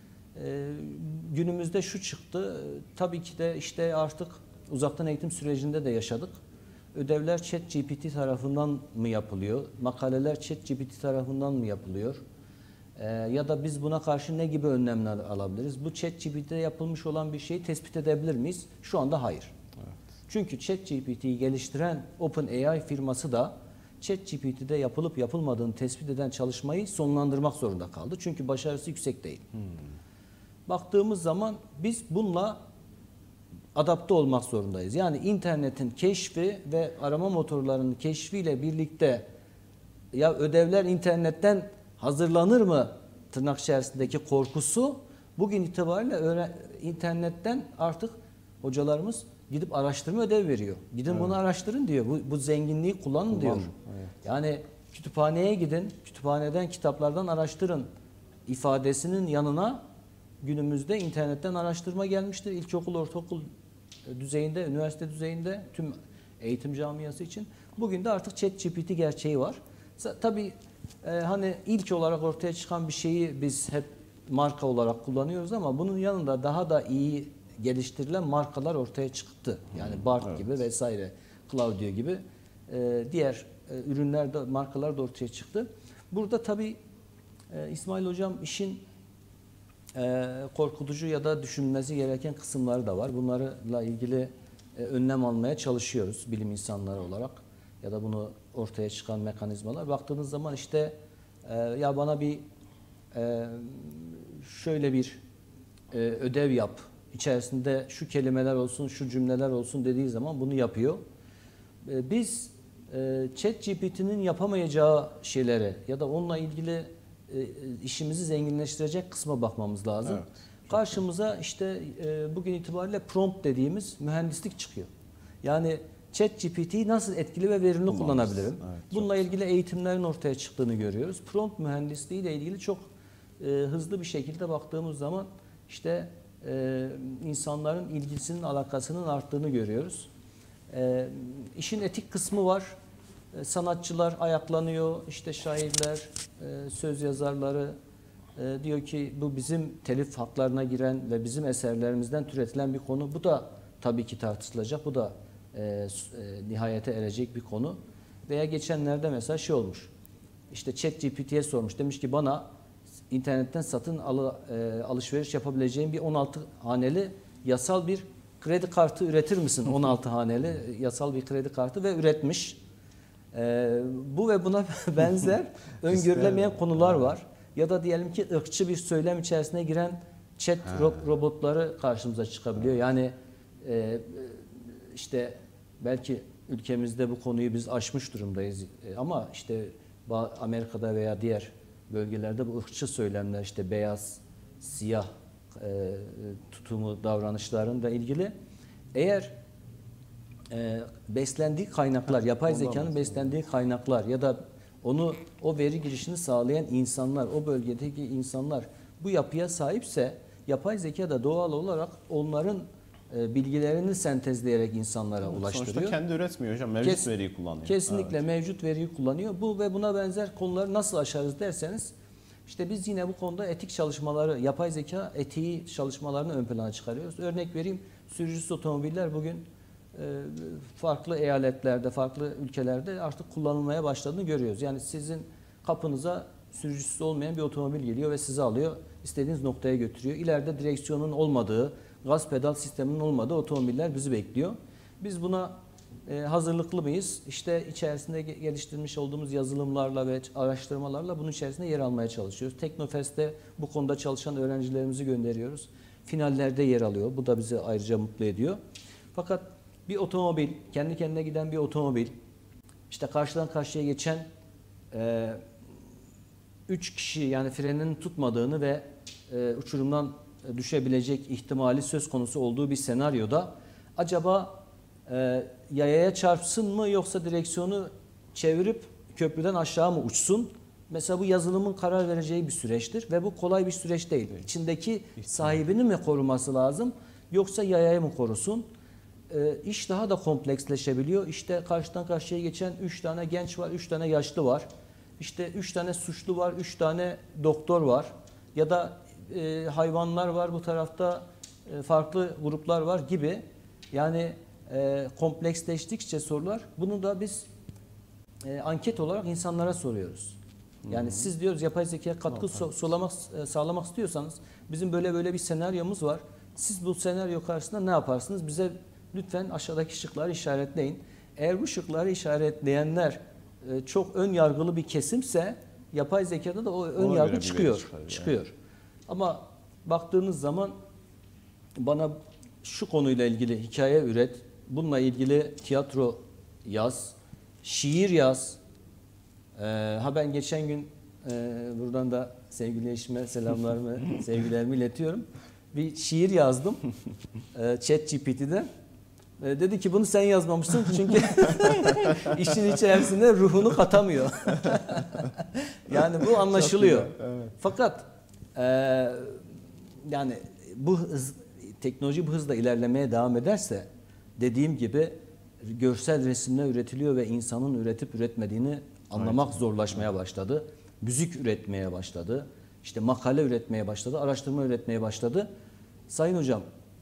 Günümüzde şu çıktı, tabii ki de işte artık uzaktan eğitim sürecinde de yaşadık. Ödevler ChatGPT tarafından mı yapılıyor? Makaleler ChatGPT tarafından mı yapılıyor? Ya da biz buna karşı ne gibi önlemler alabiliriz? Bu ChatGPT'de yapılmış olan bir şeyi tespit edebilir miyiz? Şu anda hayır. Evet. Çünkü ChatGPT'yi geliştiren OpenAI firması da ChatGPT'de yapılıp yapılmadığını tespit eden çalışmayı sonlandırmak zorunda kaldı. Çünkü başarısı yüksek değil. Baktığımız zaman biz bununla adapte olmak zorundayız. Yani internetin keşfi ve arama motorlarının keşfiyle birlikte ya ödevler internetten hazırlanır mı tırnak içerisindeki korkusu bugün itibariyle internetten artık hocalarımız gidip araştırma ödev veriyor. Gidin bunu araştırın diyor. Bu zenginliği kullanın diyor. Evet. Yani kütüphaneye gidin, kütüphaneden kitaplardan araştırın ifadesinin yanına günümüzde internetten araştırma gelmiştir. İlkokul, ortaokul düzeyinde, üniversite düzeyinde tüm eğitim camiası için. Bugün de artık ChatGPT gerçeği var. Tabii hani ilk olarak ortaya çıkan bir şeyi biz hep marka olarak kullanıyoruz ama bunun yanında daha da iyi geliştirilen markalar ortaya çıktı. Yani BART evet. gibi vesaire, Claudio gibi diğer ürünler de, markalar da ortaya çıktı. Burada tabii İsmail Hocam işin korkutucu ya da düşünülmesi gereken kısımları da var. Bunlarla ilgili önlem almaya çalışıyoruz bilim insanları olarak ya da bunu ortaya çıkan mekanizmalar. Baktığınız zaman işte ya bana bir şöyle bir ödev yap, içerisinde şu kelimeler olsun, şu cümleler olsun dediği zaman bunu yapıyor. Biz ChatGPT'nin yapamayacağı şeylere ya da onunla ilgili işimizi zenginleştirecek kısma bakmamız lazım. Evet. Karşımıza işte bugün itibariyle prompt dediğimiz mühendislik çıkıyor. Yani ChatGPT'yi nasıl etkili ve verimli kullanabilirim? Evet, bununla ilgili eğitimlerin ortaya çıktığını görüyoruz. Prompt mühendisliği ile ilgili çok hızlı bir şekilde baktığımız zaman işte insanların ilgisinin, alakasının arttığını görüyoruz. İşin etik kısmı var. Sanatçılar ayaklanıyor, işte şairler, söz yazarları diyor ki bu bizim telif haklarına giren ve bizim eserlerimizden türetilen bir konu. Bu da tabii ki tartışılacak, bu da nihayete erecek bir konu. Veya geçenlerde mesela şey olmuş, işte ChatGPT'ye sormuş, demiş ki bana internetten satın alışveriş yapabileceğim bir 16 haneli yasal bir kredi kartı üretir misin? 16 haneli yasal bir kredi kartı ve üretmiş. Bu ve buna benzer öngörülemeyen konular var. Ya da diyelim ki ırkçı bir söylem içerisine giren chat robotları karşımıza çıkabiliyor. Yani işte belki ülkemizde bu konuyu biz aşmış durumdayız. Ama işte Amerika'da veya diğer bölgelerde bu ırkçı söylemler, işte beyaz, siyah tutumu, davranışlarıyla ilgili eğer beslendiği kaynaklar, yapay zekanın beslendiği kaynaklar ya da o veri girişini sağlayan insanlar, o bölgedeki insanlar bu yapıya sahipse yapay zeka da doğal olarak onların bilgilerini sentezleyerek insanlara Sonuçta ulaştırıyor. kendi üretmiyor hocam. Mevcut veriyi kullanıyor. Kesinlikle Evet. mevcut veriyi kullanıyor. Bu ve buna benzer konuları nasıl aşarız derseniz, işte biz yine bu konuda etik çalışmaları, yapay zeka etiği çalışmalarını ön plana çıkarıyoruz. Örnek vereyim, sürücüsüz otomobiller bugün farklı eyaletlerde, farklı ülkelerde artık kullanılmaya başladığını görüyoruz. Yani sizin kapınıza sürücüsüz olmayan bir otomobil geliyor ve sizi alıyor, istediğiniz noktaya götürüyor. İleride direksiyonun olmadığı, gaz pedal sisteminin olmadığı otomobiller bizi bekliyor. Biz buna hazırlıklı mıyız? İşte içerisinde geliştirmiş olduğumuz yazılımlarla ve araştırmalarla bunun içerisinde yer almaya çalışıyoruz. Teknofest'te bu konuda çalışan öğrencilerimizi gönderiyoruz. Finallerde yer alıyor. Bu da bizi ayrıca mutlu ediyor. Fakat bir otomobil, kendi kendine giden bir otomobil, işte karşıdan karşıya geçen 3 kişi, yani frenin tutmadığını ve uçurumdan düşebilecek ihtimali söz konusu olduğu bir senaryoda acaba yayaya çarpsın mı, yoksa direksiyonu çevirip köprüden aşağı mı uçsun? Mesela bu yazılımın karar vereceği bir süreçtir ve bu kolay bir süreç değil. İçindeki sahibini mi koruması lazım, yoksa yayayı mı korusun? İş daha da kompleksleşebiliyor. İşte karşıdan karşıya geçen 3 tane genç var, 3 tane yaşlı var. İşte 3 tane suçlu var, 3 tane doktor var. Ya da hayvanlar var bu tarafta, farklı gruplar var gibi. Yani kompleksleştikçe sorular, bunu da biz anket olarak insanlara soruyoruz. Yani siz diyoruz yapay zekaya katkı sağlamak istiyorsanız bizim böyle bir senaryomuz var. Siz bu senaryo karşısında ne yaparsınız? Bize lütfen aşağıdaki şıkları işaretleyin. Eğer bu şıkları işaretleyenler çok ön yargılı bir kesimse yapay zekada da o ön yargı çıkıyor. Ama baktığınız zaman bana şu konuyla ilgili hikaye üret, bununla ilgili tiyatro yaz, şiir yaz. Ben geçen gün buradan da sevgili eşime selamlarımı, sevgilerimi iletiyorum. Bir şiir yazdım ChatGPT'de. Dedi ki bunu sen yazmamışsın çünkü işin içerisinde ruhunu katamıyor. Yani bu anlaşılıyor. Evet. Fakat yani bu teknoloji bu hızla ilerlemeye devam ederse, dediğim gibi görsel resimler üretiliyor ve insanın üretip üretmediğini anlamak zorlaşmaya başladı. Müzik üretmeye başladı. İşte makale üretmeye başladı, araştırma üretmeye başladı. Sayın hocam,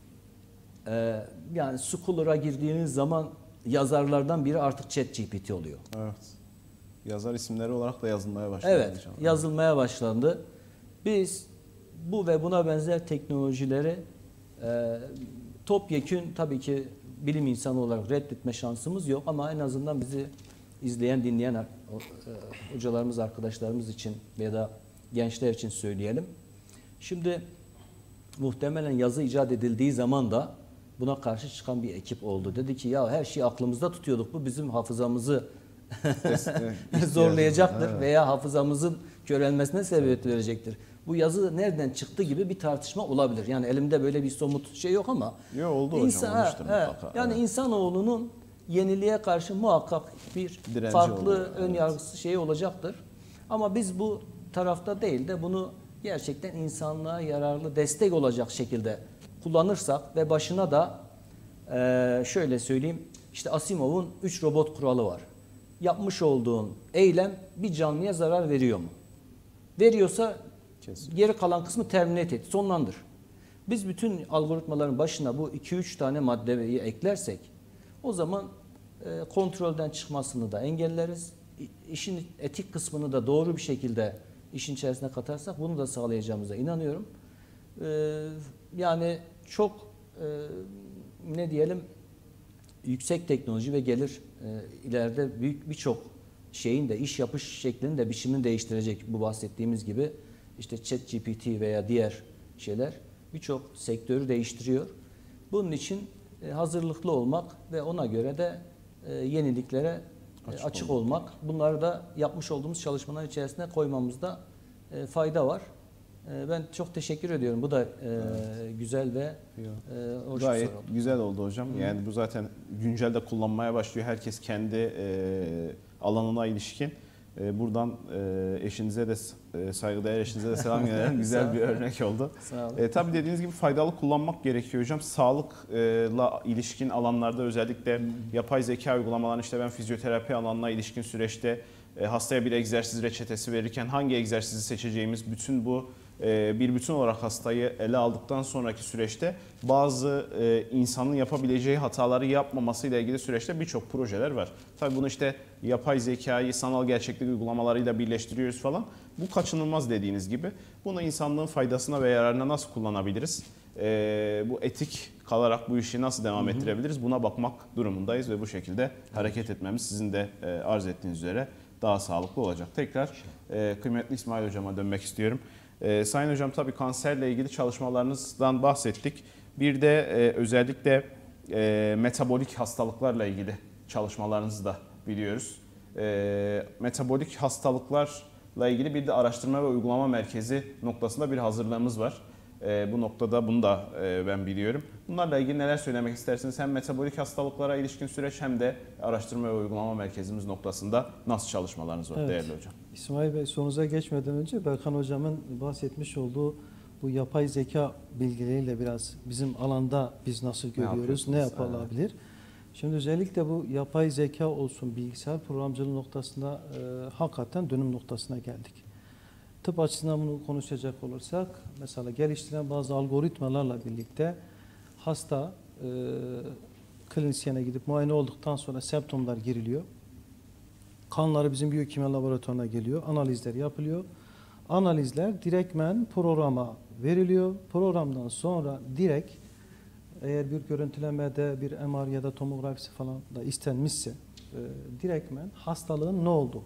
yani Scholar'a girdiğiniz zaman yazarlardan biri artık ChatGPT oluyor. Evet. Yazar isimleri olarak da yazılmaya başladı. Evet, hocam. Yazılmaya başlandı. Biz bu ve buna benzer teknolojileri topyekün tabii ki bilim insanı olarak reddetme şansımız yok, ama en azından bizi izleyen, dinleyen hocalarımız, arkadaşlarımız için ya da gençler için söyleyelim. Şimdi muhtemelen yazı icat edildiği zaman da buna karşı çıkan bir ekip oldu. Dedi ki ya her şeyi aklımızda tutuyorduk, bu bizim hafızamızı zorlayacaktır veya hafızamızın körelmesine sebebiyet verecektir. Bu yazı nereden çıktı gibi bir tartışma olabilir. Yani elimde böyle bir somut şey yok ama oldu hocam. Yani insanoğlunun yeniliğe karşı muhakkak bir direnci farklı ön yargısı şeyi olacaktır. Ama biz bu tarafta değil de bunu gerçekten insanlığa yararlı, destek olacak şekilde kullanırsak ve başına da şöyle söyleyeyim, işte Asimov'un 3 robot kuralı var. Yapmış olduğun eylem bir canlıya zarar veriyor mu? Veriyorsa kesinlikle geri kalan kısmı terminate et, sonlandır. Biz bütün algoritmaların başına bu 2-3 tane maddeyi eklersek o zaman kontrolden çıkmasını da engelleriz. İşin etik kısmını da doğru bir şekilde işin içerisine katarsak bunu da sağlayacağımıza inanıyorum. Yani çok ne diyelim, yüksek teknoloji ve gelir ileride büyük birçok şeyin de iş yapış şeklini de biçimini değiştirecek. Bu bahsettiğimiz gibi işte ChatGPT veya diğer şeyler birçok sektörü değiştiriyor. Bunun için hazırlıklı olmak ve ona göre de yeniliklere açık olmak. Bunları da yapmış olduğumuz çalışmalar içerisine koymamızda fayda var. Ben çok teşekkür ediyorum. Bu da güzel ve hoş gayet bir soru oldu. Güzel oldu hocam. Yani bu zaten güncelde kullanmaya başlıyor. Herkes kendi alanına ilişkin Buradan eşinize de saygıdeğer eşinize de selam gönderelim. Güzel bir örnek oldu. Sağ olun. Tabii dediğiniz gibi faydalı kullanmak gerekiyor hocam. Sağlıkla ilişkin alanlarda özellikle yapay zeka uygulamalarını işte ben fizyoterapi alanına ilişkin süreçte hastaya bir egzersiz reçetesi verirken hangi egzersizi seçeceğimiz bütün bu bir bütün olarak hastayı ele aldıktan sonraki süreçte bazı insanın yapabileceği hataları yapmamasıyla ilgili süreçte birçok projeler var. Tabii bunu işte yapay zekayı sanal gerçeklik uygulamalarıyla birleştiriyoruz falan. Bu kaçınılmaz dediğiniz gibi. Bunu insanlığın faydasına ve yararına nasıl kullanabiliriz? Bu etik kalarak bu işi nasıl devam ettirebiliriz? Buna bakmak durumundayız ve bu şekilde hareket etmemiz sizin de arz ettiğiniz üzere daha sağlıklı olacak. Tekrar kıymetli İsmail Hocam'a dönmek istiyorum. Sayın Hocam tabii kanserle ilgili çalışmalarınızdan bahsettik. Bir de özellikle metabolik hastalıklarla ilgili çalışmalarınızı da biliyoruz. Metabolik hastalıklarla ilgili bir de araştırma ve uygulama merkezi noktasında bir hazırlığımız var. Bu noktada bunu da ben biliyorum. Bunlarla ilgili neler söylemek istersiniz? Hem metabolik hastalıklara ilişkin süreç hem de araştırma ve uygulama merkezimiz noktasında nasıl çalışmalarınız var değerli hocam? İsmail Bey, sorunuza geçmeden önce Berkan Hocam'ın bahsetmiş olduğu bu yapay zeka bilgileriyle biraz bizim alanda biz nasıl görüyoruz, ne yapılabilir? Şimdi özellikle bu yapay zeka olsun, bilgisayar programcılığı noktasında hakikaten dönüm noktasına geldik. Tıp açısından bunu konuşacak olursak, mesela geliştirilen bazı algoritmalarla birlikte hasta klinisyene gidip muayene olduktan sonra semptomlar giriliyor. Kanları bizim biyokimya laboratuvarına geliyor, analizler yapılıyor. Analizler direktmen programa veriliyor. Programdan sonra direkt eğer bir görüntülemede bir MR ya da tomografisi falan da istenmişse direktmen hastalığın ne olduğu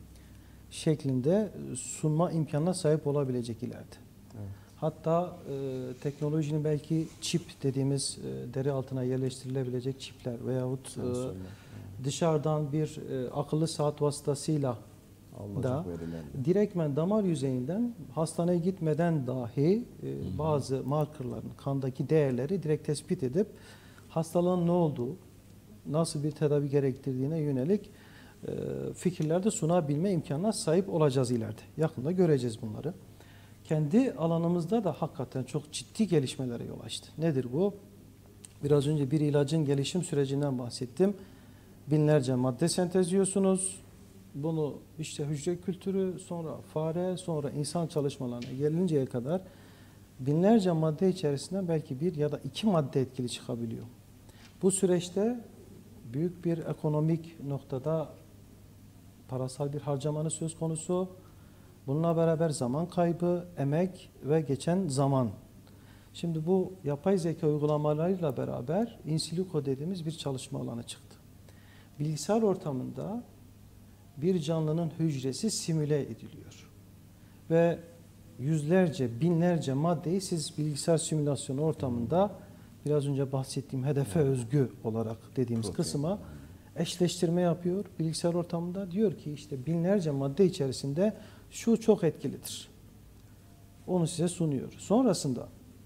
şeklinde sunma imkanına sahip olabilecek ileride. Evet. Hatta teknolojinin belki çip dediğimiz deri altına yerleştirilebilecek çipler veyahut dışarıdan bir akıllı saat vasıtasıyla da direktmen damar yüzeyinden hastaneye gitmeden dahi bazı markerların, kandaki değerleri direkt tespit edip hastalığın ne olduğu, nasıl bir tedavi gerektirdiğine yönelik fikirler de sunabilme imkanına sahip olacağız ileride. Yakında göreceğiz bunları. Kendi alanımızda da hakikaten çok ciddi gelişmelere yol açtı. Nedir bu? Biraz önce bir ilacın gelişim sürecinden bahsettim. Binlerce madde sentezliyorsunuz. Bunu işte hücre kültürü, sonra fare, sonra insan çalışmalarına gelinceye kadar binlerce madde içerisinden belki bir ya da iki madde etkili çıkabiliyor. Bu süreçte büyük bir ekonomik noktada parasal bir harcamanın söz konusu. Bununla beraber zaman kaybı, emek ve geçen zaman. Şimdi bu yapay zeka uygulamalarıyla beraber in silico dediğimiz bir çalışma alanı çıktı. Bilgisayar ortamında bir canlının hücresi simüle ediliyor. Ve yüzlerce, binlerce maddeyi siz bilgisayar simülasyonu ortamında biraz önce bahsettiğim hedefe özgü olarak dediğimiz kısma eşleştirme yapıyor bilgisayar ortamında. Diyor ki işte binlerce madde içerisinde şu çok etkilidir. Onu size sunuyor. Sonrasında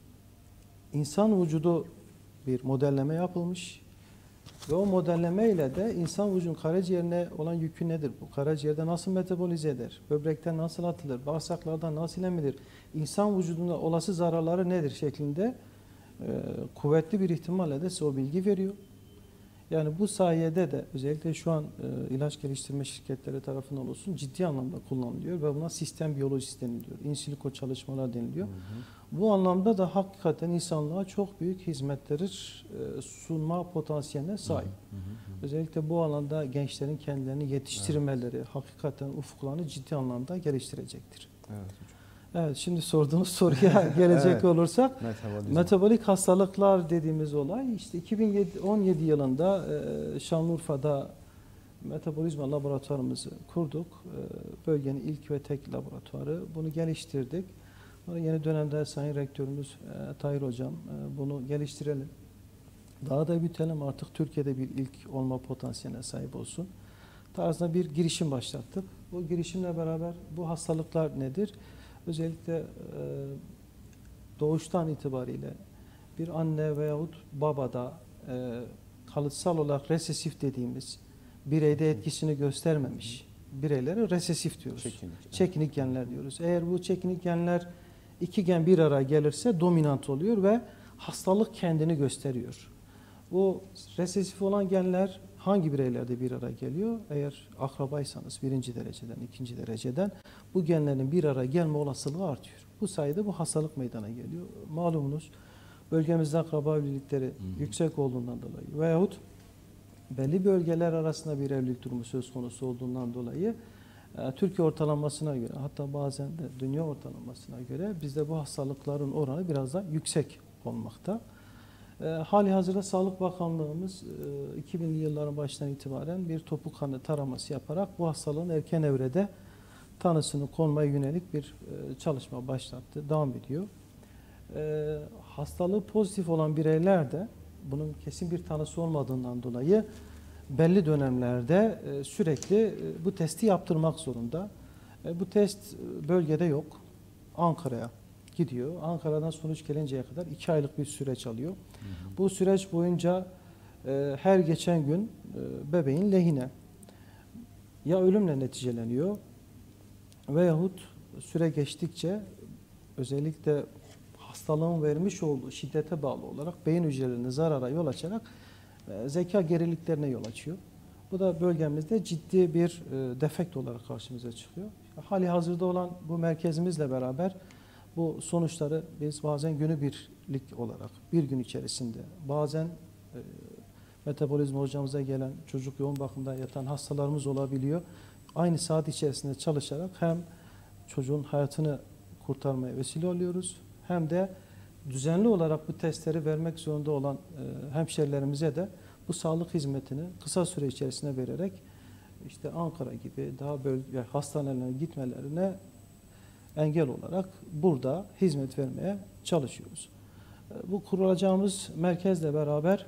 insan vücudu bir modelleme yapılmış ve o modelleme ile de insan vücudunun karaciğerine olan yükü nedir? Bu karaciğerde nasıl metabolize eder? Böbrekten nasıl atılır? Bağırsaklardan nasıl emilir? İnsan vücudunda olası zararları nedir şeklinde kuvvetli bir ihtimalle de size o bilgi veriyor. Yani bu sayede de özellikle şu an ilaç geliştirme şirketleri tarafından olsun ciddi anlamda kullanılıyor ve buna sistem biyolojisi deniliyor. In silico çalışmalar deniliyor. Bu anlamda da hakikaten insanlığa çok büyük hizmetleri sunma potansiyeline sahip. Özellikle bu alanda gençlerin kendilerini yetiştirmeleri hakikaten ufuklarını ciddi anlamda geliştirecektir. Evet. Evet, şimdi sorduğunuz soruya gelecek olursak metabolik hastalıklar dediğimiz olay işte 2017 yılında Şanlıurfa'da metabolizma laboratuvarımızı kurduk. Bölgenin ilk ve tek laboratuvarı. Bunu geliştirdik. Yeni dönemde Sayın Rektörümüz Tahir Hocam bunu geliştirelim. Daha da büyütelim, artık Türkiye'de bir ilk olma potansiyeline sahip olsun tarzında bir girişim başlattık. Bu girişimle beraber bu hastalıklar nedir? Özellikle doğuştan itibariyle bir anne veyahut babada kalıtsal olarak resesif dediğimiz bireyde etkisini göstermemiş bireylere resesif diyoruz. Çekinik. Çekinik genler diyoruz. Eğer bu çekinik genler iki gen bir araya gelirse dominant oluyor ve hastalık kendini gösteriyor. Bu resesif olan genler hangi bireylerde bir araya geliyor? Eğer akrabaysanız birinci dereceden, ikinci dereceden bu genlerin bir araya gelme olasılığı artıyor. Bu sayede bu hastalık meydana geliyor. Malumunuz bölgemizde akraba evlilikleri yüksek olduğundan dolayı veyahut belli bölgeler arasında bir evlilik durumu söz konusu olduğundan dolayı Türkiye ortalamasına göre, hatta bazen de dünya ortalamasına göre bizde bu hastalıkların oranı biraz daha yüksek olmakta. Hali hazırda Sağlık Bakanlığımız 2000'li yılların başından itibaren bir topuk kanı taraması yaparak bu hastalığın erken evrede tanısını konmaya yönelik bir çalışma başlattı, devam ediyor. Hastalığı pozitif olan bireyler de bunun kesin bir tanısı olmadığından dolayı belli dönemlerde sürekli bu testi yaptırmak zorunda. Bu test bölgede yok. Ankara'ya gidiyor. Ankara'dan sonuç gelinceye kadar 2 aylık bir süreç alıyor. Bu süreç boyunca her geçen gün bebeğin lehine ya ölümle neticeleniyor veyahut süre geçtikçe özellikle hastalığın vermiş olduğu şiddete bağlı olarak beyin hücrelerine zarara yol açarak zeka geriliklerine yol açıyor. Bu da bölgemizde ciddi bir defekt olarak karşımıza çıkıyor. Hali hazırda olan bu merkezimizle beraber bu sonuçları biz bazen günübirlik olarak bir gün içerisinde bazen metabolizma hocamıza gelen çocuk yoğun bakımda yatan hastalarımız olabiliyor. Aynı saat içerisinde çalışarak hem çocuğun hayatını kurtarmaya vesile oluyoruz hem de düzenli olarak bu testleri vermek zorunda olan hemşerilerimize de bu sağlık hizmetini kısa süre içerisinde vererek işte Ankara gibi daha bölge hastanelerine gitmelerine engel olarak burada hizmet vermeye çalışıyoruz. Bu kurulacağımız merkezle beraber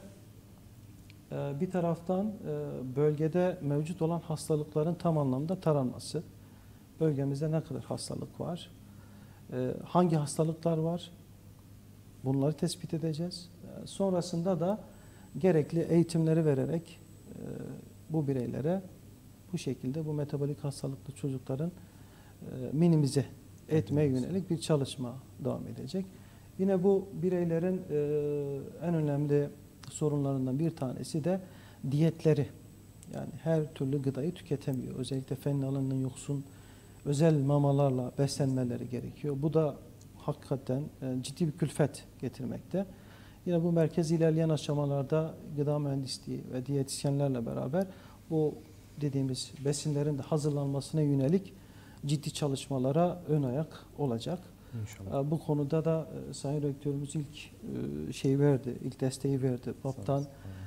bir taraftan bölgede mevcut olan hastalıkların tam anlamda taranması, bölgemizde ne kadar hastalık var, hangi hastalıklar var, bunları tespit edeceğiz. Sonrasında da gerekli eğitimleri vererek bu bireylere bu şekilde bu metabolik hastalıklı çocukların minimize etmeye yönelik bir çalışma devam edecek. Yine bu bireylerin en önemli sorunlarından bir tanesi de diyetleri. Yani her türlü gıdayı tüketemiyor. Özellikle fennalanın yoksun özel mamalarla beslenmeleri gerekiyor. Bu da hakikaten ciddi bir külfet getirmekte. Yine bu merkez ilerleyen aşamalarda gıda mühendisliği ve diyetisyenlerle beraber bu dediğimiz besinlerin de hazırlanmasına yönelik ciddi çalışmalara ön ayak olacak. İnşallah. Bu konuda da Sayın Rektörümüz ilk ilk desteği verdi. BAP'tan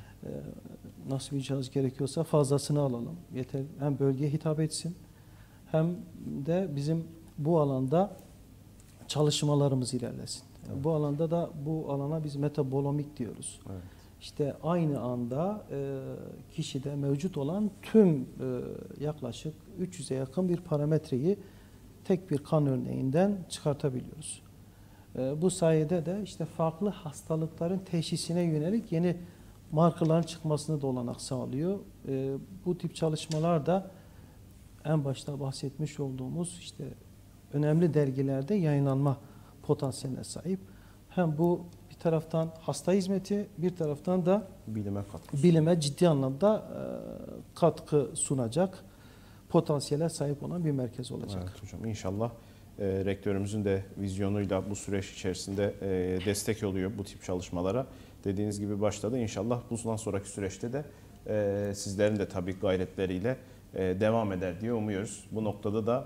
nasıl bir cihaz gerekiyorsa fazlasını alalım. Yeter hem bölgeye hitap etsin hem de bizim bu alanda çalışmalarımız ilerlesin. Evet. Bu alanda da bu alana biz metabolomik diyoruz. Evet. İşte aynı anda kişide mevcut olan tüm yaklaşık 300'e yakın bir parametreyi tek bir kan örneğinden çıkartabiliyoruz. Bu sayede de işte farklı hastalıkların teşhisine yönelik yeni markaların çıkmasını da olanak sağlıyor. Bu tip çalışmalar da en başta bahsetmiş olduğumuz işte önemli dergilerde yayınlanma potansiyeline sahip. Hem bu bir taraftan hasta hizmeti, bir taraftan da bilime ciddi anlamda katkı sunacak potansiyele sahip olan bir merkez olacak. Evet hocam, inşallah rektörümüzün de vizyonuyla bu süreç içerisinde destek oluyor bu tip çalışmalara. Dediğiniz gibi başladı. İnşallah bundan sonraki süreçte de sizlerin de tabii gayretleriyle devam eder diye umuyoruz. Bu noktada da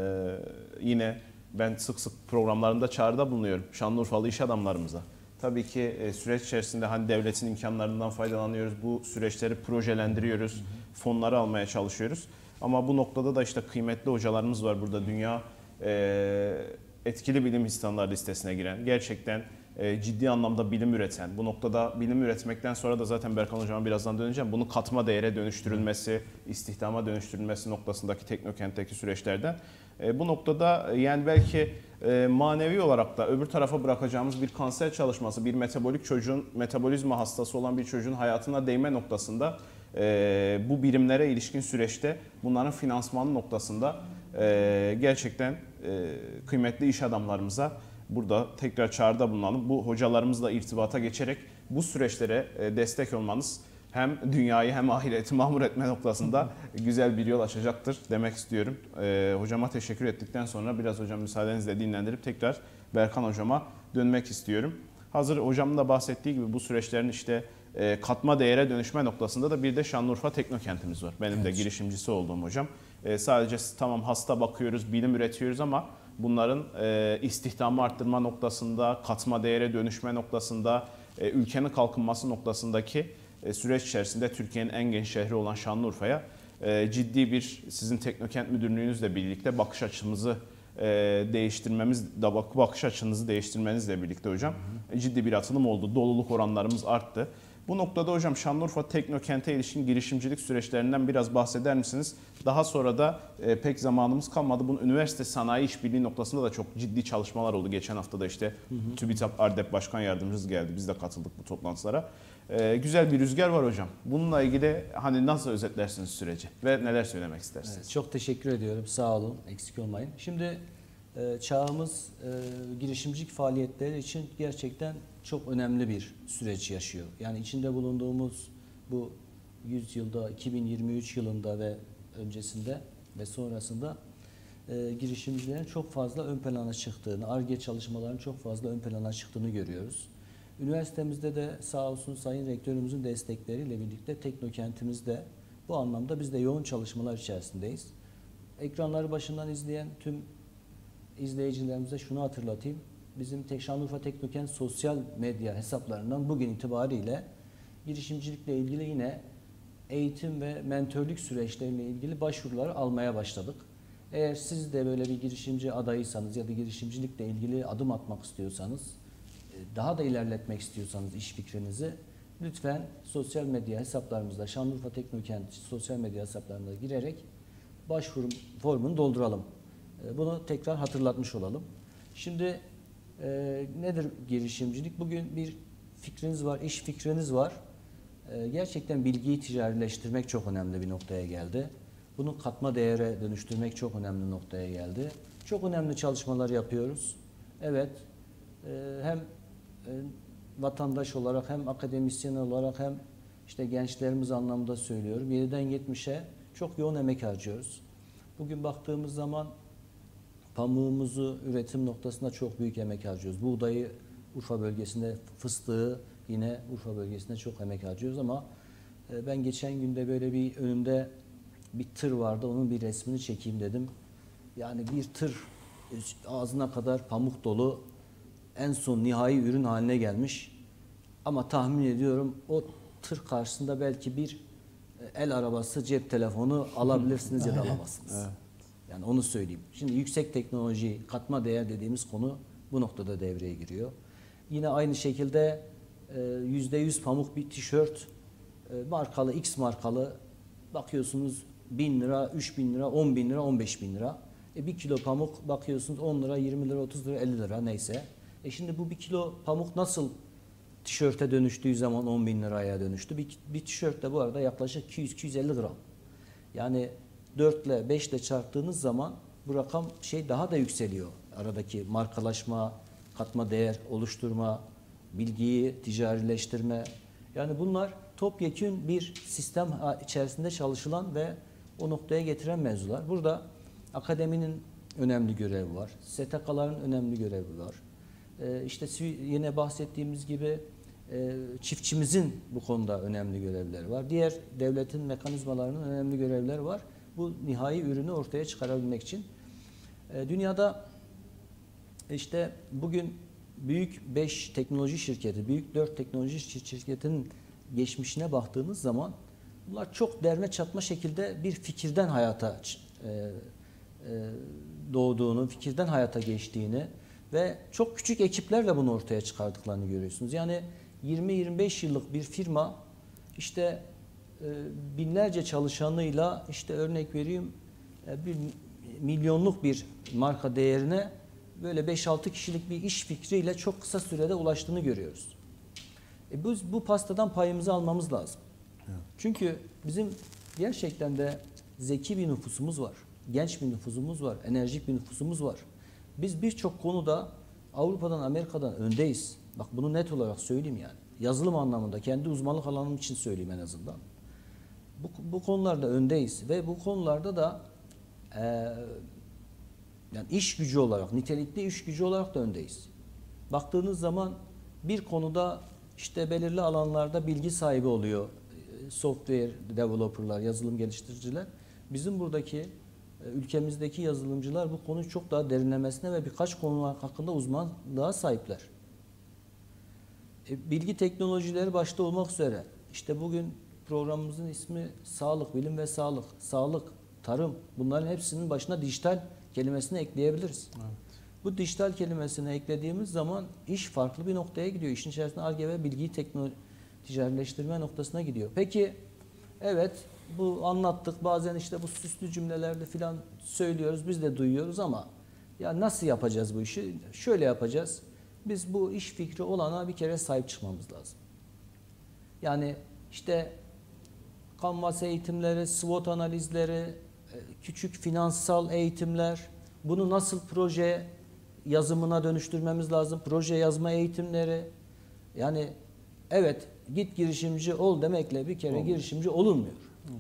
yine ben sık sık programlarında çağrıda bulunuyorum Şanlıurfalı iş adamlarımıza. Tabii ki süreç içerisinde hani devletin imkanlarından faydalanıyoruz. Bu süreçleri projelendiriyoruz. Fonları almaya çalışıyoruz. Ama bu noktada da işte kıymetli hocalarımız var burada. Dünya etkili bilim insanlar listesine giren, gerçekten ciddi anlamda bilim üreten, bu noktada bilim üretmekten sonra da zaten Berkan Hocam'a birazdan döneceğim. Bunu katma değere dönüştürülmesi, istihdama dönüştürülmesi noktasındaki teknokentteki süreçlerden. Bu noktada yani belki manevi olarak da öbür tarafa bırakacağımız bir kanser çalışması, bir metabolizma hastası olan bir çocuğun hayatına değme noktasında bu birimlere ilişkin süreçte bunların finansmanı noktasında gerçekten kıymetli iş adamlarımıza burada tekrar çağrıda bulunalım. Bu hocalarımızla irtibata geçerek bu süreçlere destek olmanız hem dünyayı hem ahireti mamur etme noktasında güzel bir yol açacaktır demek istiyorum. Hocama teşekkür ettikten sonra biraz hocam müsaadenizle dinlendirip tekrar Berkan hocama dönmek istiyorum. Hazır hocamın da bahsettiği gibi bu süreçlerin işte katma değere dönüşme noktasında da bir de Şanlıurfa Teknokentimiz var. Benim de girişimcisi olduğum hocam. Sadece tamam hasta bakıyoruz, bilim üretiyoruz ama bunların istihdamı arttırma noktasında, katma değere dönüşme noktasında, ülkenin kalkınması noktasındaki süreç içerisinde Türkiye'nin en genç şehri olan Şanlıurfa'ya ciddi bir sizin Teknokent Müdürlüğünüzle birlikte bakış açımızı değiştirmemiz, bakış açınızı değiştirmenizle birlikte hocam ciddi bir atılım oldu. Doluluk oranlarımız arttı. Bu noktada hocam Şanlıurfa Teknokent'e ilişkin girişimcilik süreçlerinden biraz bahseder misiniz? Daha sonra da pek zamanımız kalmadı. Bunun üniversite sanayi işbirliği noktasında da çok ciddi çalışmalar oldu. Geçen hafta da işte TÜBİTAK ARDEP Başkan Yardımcımız geldi. Biz de katıldık bu toplantılara. Güzel bir rüzgar var hocam. Bununla ilgili hani nasıl özetlersiniz süreci ve neler söylemek istersiniz? Evet, çok teşekkür ediyorum. Sağ olun. Eksik olmayın. Şimdi çağımız girişimcilik faaliyetleri için gerçekten çok önemli bir süreç yaşıyor. Yani içinde bulunduğumuz bu 100 yılda, 2023 yılında ve öncesinde ve sonrasında girişimcilerin çok fazla ön plana çıktığını, Ar-Ge çalışmalarının çok fazla ön plana çıktığını görüyoruz. Üniversitemizde de sağ olsun Sayın Rektörümüzün destekleriyle birlikte Teknokentimizde bu anlamda biz de yoğun çalışmalar içerisindeyiz. Ekranları başından izleyen tüm izleyicilerimize şunu hatırlatayım. Bizim Şanlıurfa Teknokent sosyal medya hesaplarından bugün itibariyle girişimcilikle ilgili yine eğitim ve mentörlük süreçleriyle ilgili başvuruları almaya başladık. Eğer siz de böyle bir girişimci adayıysanız ya da girişimcilikle ilgili adım atmak istiyorsanız, daha da ilerletmek istiyorsanız iş fikrinizi lütfen sosyal medya hesaplarımızda, Şanlıurfa Teknokent sosyal medya hesaplarına girerek başvuru formunu dolduralım. Bunu tekrar hatırlatmış olalım. Şimdi nedir girişimcilik? Bugün bir fikriniz var, iş fikriniz var. Gerçekten bilgiyi ticarileştirmek çok önemli bir noktaya geldi. Bunu katma değere dönüştürmek çok önemli noktaya geldi. Çok önemli çalışmalar yapıyoruz. Evet, hem vatandaş olarak hem akademisyen olarak hem işte gençlerimiz anlamda söylüyorum. 7'den 70'e çok yoğun emek harcıyoruz. Bugün baktığımız zaman pamuğumuzu üretim noktasında çok büyük emek harcıyoruz. Buğdayı Urfa bölgesinde, fıstığı yine Urfa bölgesinde çok emek harcıyoruz ama ben geçen günde böyle bir önümde bir tır vardı. Onun bir resmini çekeyim dedim. Yani bir tır ağzına kadar pamuk dolu en son nihai ürün haline gelmiş. Ama tahmin ediyorum o tır karşısında belki bir el arabası, cep telefonu alabilirsiniz ya da alamazsınız. Evet. Yani onu söyleyeyim. Şimdi yüksek teknoloji, katma değer dediğimiz konu bu noktada devreye giriyor. Yine aynı şekilde %100 pamuk bir tişört, markalı, X markalı bakıyorsunuz 1000 lira, 3000 lira, 10.000 lira, 15.000 lira. Bir kilo pamuk bakıyorsunuz 10 lira, 20 lira, 30 lira, 50 lira neyse. Şimdi bu bir kilo pamuk nasıl tişörte dönüştüğü zaman 10.000 liraya dönüştü? Bir tişört de bu arada yaklaşık 200-250 gram. Yani 4 ile 5 ile çarptığınız zaman bu rakam daha da yükseliyor. Aradaki markalaşma, katma değer oluşturma, bilgiyi ticarileştirme. Yani bunlar topyekün bir sistem içerisinde çalışılan ve o noktaya getiren mevzular. Burada akademinin önemli görevi var. STK'ların önemli görevi var. İşte yine bahsettiğimiz gibi çiftçimizin bu konuda önemli görevleri var. Diğer devletin mekanizmalarının önemli görevleri var. Bu nihai ürünü ortaya çıkarabilmek için. Dünyada işte bugün büyük 5 teknoloji şirketi, büyük 4 teknoloji şirketinin geçmişine baktığımız zaman bunlar çok derme çatma şekilde bir fikirden hayata doğduğunu, fikirden hayata geçtiğini ve çok küçük ekiplerle bunu ortaya çıkardıklarını görüyorsunuz. Yani 20-25 yıllık bir firma işte binlerce çalışanıyla işte örnek vereyim bir milyonluk bir marka değerine böyle 5-6 kişilik bir iş fikriyle çok kısa sürede ulaştığını görüyoruz. Bu pastadan payımızı almamız lazım. Çünkü bizim gerçekten de zeki bir nüfusumuz var. Genç bir nüfusumuz var. Enerjik bir nüfusumuz var. Biz birçok konuda Avrupa'dan, Amerika'dan öndeyiz. Bak bunu net olarak söyleyeyim yani. Yazılım anlamında, kendi uzmanlık alanım için söyleyeyim en azından. Bu konularda öndeyiz ve bu konularda da yani iş gücü olarak, nitelikli iş gücü olarak da öndeyiz. Baktığınız zaman bir konuda işte belirli alanlarda bilgi sahibi oluyor. Software developerlar, yazılım geliştiriciler. Bizim buradaki ülkemizdeki yazılımcılar bu konuyu çok daha derinlemesine ve birkaç konu hakkında uzmanlığa sahipler. Bilgi teknolojileri başta olmak üzere işte bugün programımızın ismi sağlık, bilim ve sağlık, sağlık, tarım, bunların hepsinin başına dijital kelimesini ekleyebiliriz. Evet. Bu dijital kelimesini eklediğimiz zaman iş farklı bir noktaya gidiyor. İşin içerisinde Ar-Ge ve bilgiyi ticarileştirme noktasına gidiyor. Peki evet bu anlattık, bazen işte bu süslü cümlelerde filan söylüyoruz, biz de duyuyoruz ama ya nasıl yapacağız bu işi? Şöyle yapacağız. Biz bu iş fikri olana bir kere sahip çıkmamız lazım. Yani işte Canvas eğitimleri, SWOT analizleri, küçük finansal eğitimler, bunu nasıl proje yazımına dönüştürmemiz lazım, proje yazma eğitimleri. Yani evet git girişimci ol demekle bir kere girişimci olunmuyor. Evet.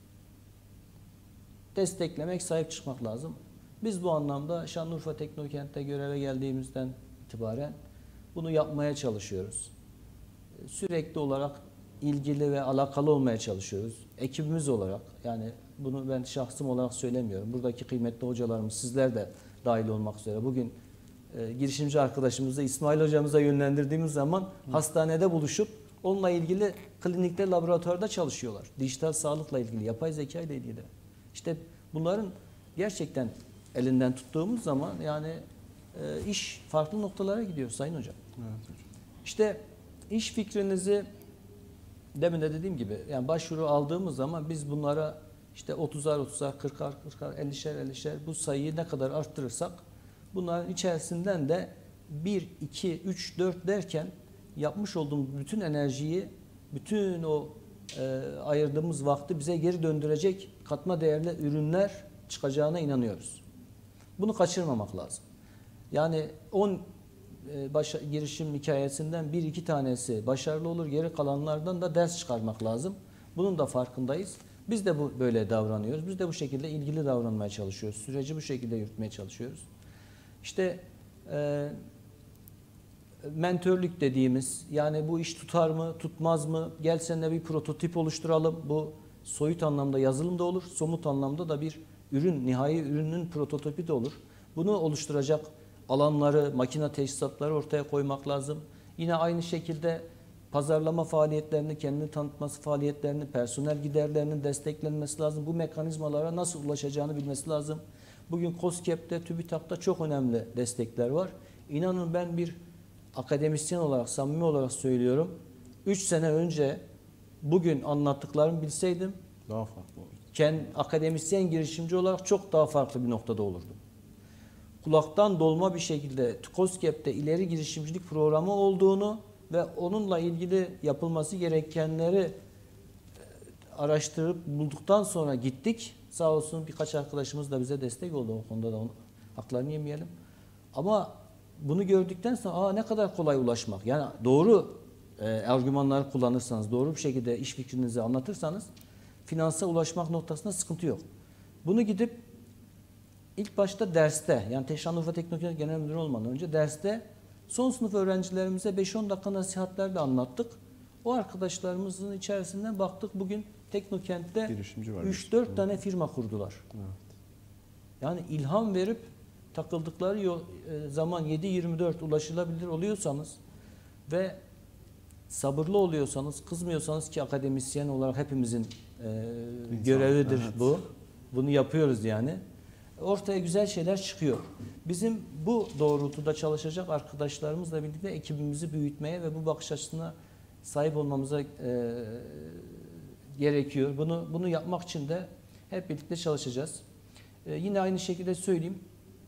Desteklemek, sahip çıkmak lazım. Biz bu anlamda Şanlıurfa Teknokent'te göreve geldiğimizden itibaren bunu yapmaya çalışıyoruz. Sürekli olarak ilgili ve alakalı olmaya çalışıyoruz. Ekibimiz olarak, yani bunu ben şahsım olarak söylemiyorum. Buradaki kıymetli hocalarımız, sizler de dahil olmak üzere. Bugün girişimci arkadaşımızı İsmail hocamıza yönlendirdiğimiz zaman hastanede buluşup onunla ilgili klinikte, laboratuvarda çalışıyorlar. Dijital sağlıkla ilgili, yapay zeka ile ilgili. İşte bunların gerçekten elinden tuttuğumuz zaman yani iş farklı noktalara gidiyor Sayın Hocam. Evet hocam. İşte iş fikrinizi demin de dediğim gibi yani başvuru aldığımız zaman biz bunlara işte 30'ar 40'ar 50'şer bu sayıyı ne kadar arttırırsak bunların içerisinden de 1, 2, 3, 4 derken yapmış olduğumuz bütün enerjiyi, bütün o ayırdığımız vakti bize geri döndürecek katma değerli ürünler çıkacağına inanıyoruz. Bunu kaçırmamak lazım. Yani 10 girişim hikayesinden 1-2 tanesi başarılı olur, geri kalanlardan da ders çıkarmak lazım. Bunun da farkındayız. Biz de böyle davranıyoruz. Biz de bu şekilde ilgili davranmaya çalışıyoruz. Süreci bu şekilde yürütmeye çalışıyoruz. İşte mentörlük dediğimiz, yani bu iş tutar mı, tutmaz mı? Gel seninle bir prototip oluşturalım. Bu soyut anlamda yazılım da olur, somut anlamda da bir ürün, nihai ürünün prototipi de olur. Bunu oluşturacak alanları, makine teçhizatları ortaya koymak lazım. Yine aynı şekilde pazarlama faaliyetlerini, kendini tanıtması faaliyetlerini, personel giderlerinin desteklenmesi lazım. Bu mekanizmalara nasıl ulaşacağını bilmesi lazım. Bugün KOSGEB'de, TÜBİTAK'ta çok önemli destekler var. İnanın ben bir akademisyen olarak, samimi olarak söylüyorum. 3 sene önce bugün anlattıklarımı bilseydim daha farklı olurdu. Akademisyen girişimci olarak çok daha farklı bir noktada olurdum. Kulaktan dolma bir şekilde KOSGEB'de ileri girişimcilik programı olduğunu ve onunla ilgili yapılması gerekenleri araştırıp bulduktan sonra gittik. Sağ olsun birkaç arkadaşımız da bize destek oldu o konuda da, haklarını yemeyelim. Ama bunu gördükten sonra ne kadar kolay ulaşmak. Yani doğru argümanları kullanırsanız, doğru bir şekilde iş fikrinizi anlatırsanız finansa ulaşmak noktasında sıkıntı yok. Bunu gidip ilk başta derste, yani Şanlıurfa Teknokent Genel Müdürü olmadan önce derste son sınıf öğrencilerimize 5-10 dakika nasihatlerle anlattık. O arkadaşlarımızın içerisinden baktık bugün Teknokent'te 3-4 tane firma kurdular. Evet. Yani ilham verip takıldıkları zaman 7-24 ulaşılabilir oluyorsanız ve sabırlı oluyorsanız, kızmıyorsanız ki akademisyen olarak hepimizin görevidir bu. Bunu yapıyoruz yani. Ortaya güzel şeyler çıkıyor. Bizim bu doğrultuda çalışacak arkadaşlarımızla birlikte ekibimizi büyütmeye ve bu bakış açısına sahip olmamıza gerekiyor. Bunu yapmak için de hep birlikte çalışacağız. Yine aynı şekilde söyleyeyim.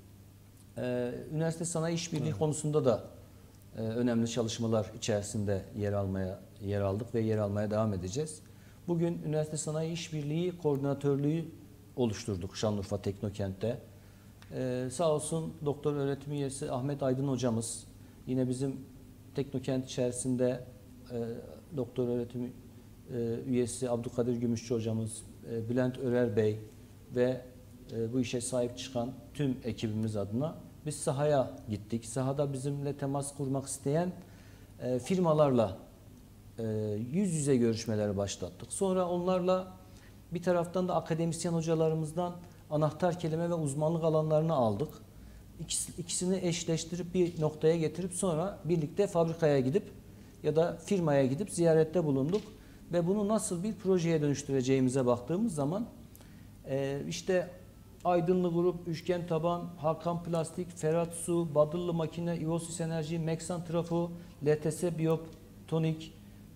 Üniversite sanayi işbirliği konusunda da önemli çalışmalar içerisinde yer aldık ve yer almaya devam edeceğiz. Bugün Üniversite Sanayi İşbirliği Koordinatörlüğü oluşturduk Şanlıurfa Teknokent'te. Sağ olsun doktor öğretim üyesi Ahmet Aydın hocamız, yine bizim Teknokent içerisinde doktor öğretim üyesi Abdülkadir Gümüşçü hocamız, Bülent Örer Bey ve bu işe sahip çıkan tüm ekibimiz adına biz sahaya gittik. Sahada bizimle temas kurmak isteyen firmalarla yüz yüze görüşmeleri başlattık. Sonra onlarla bir taraftan da akademisyen hocalarımızdan anahtar kelime ve uzmanlık alanlarını aldık. İkisini eşleştirip bir noktaya getirip sonra birlikte fabrikaya gidip ya da firmaya gidip ziyarette bulunduk. Ve bunu nasıl bir projeye dönüştüreceğimize baktığımız zaman işte Aydınlı Grup, Üçgen Taban, Hakan Plastik, Ferhat Su, Badıllı Makine, İvosis Enerji, Meksan Trafo, LTS Biotonik,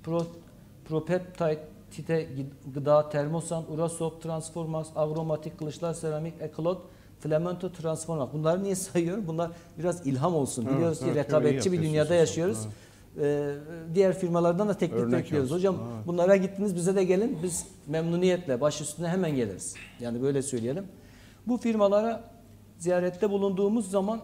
Propeptide Gıda, Termosan, Urasop, Transformans, Agromatik, Kılıçlar Seramik, Ekolot, Flamento Transformans. Bunları niye sayıyorum? Bunlar biraz ilham olsun. Biliyoruz ki rekabetçi bir dünyada yaşıyoruz. Diğer firmalardan da teklif bekliyoruz. Hocam bunlara gittiniz, bize de gelin. Biz memnuniyetle baş üstüne hemen geliriz. Yani böyle söyleyelim. Bu firmalara ziyarette bulunduğumuz zaman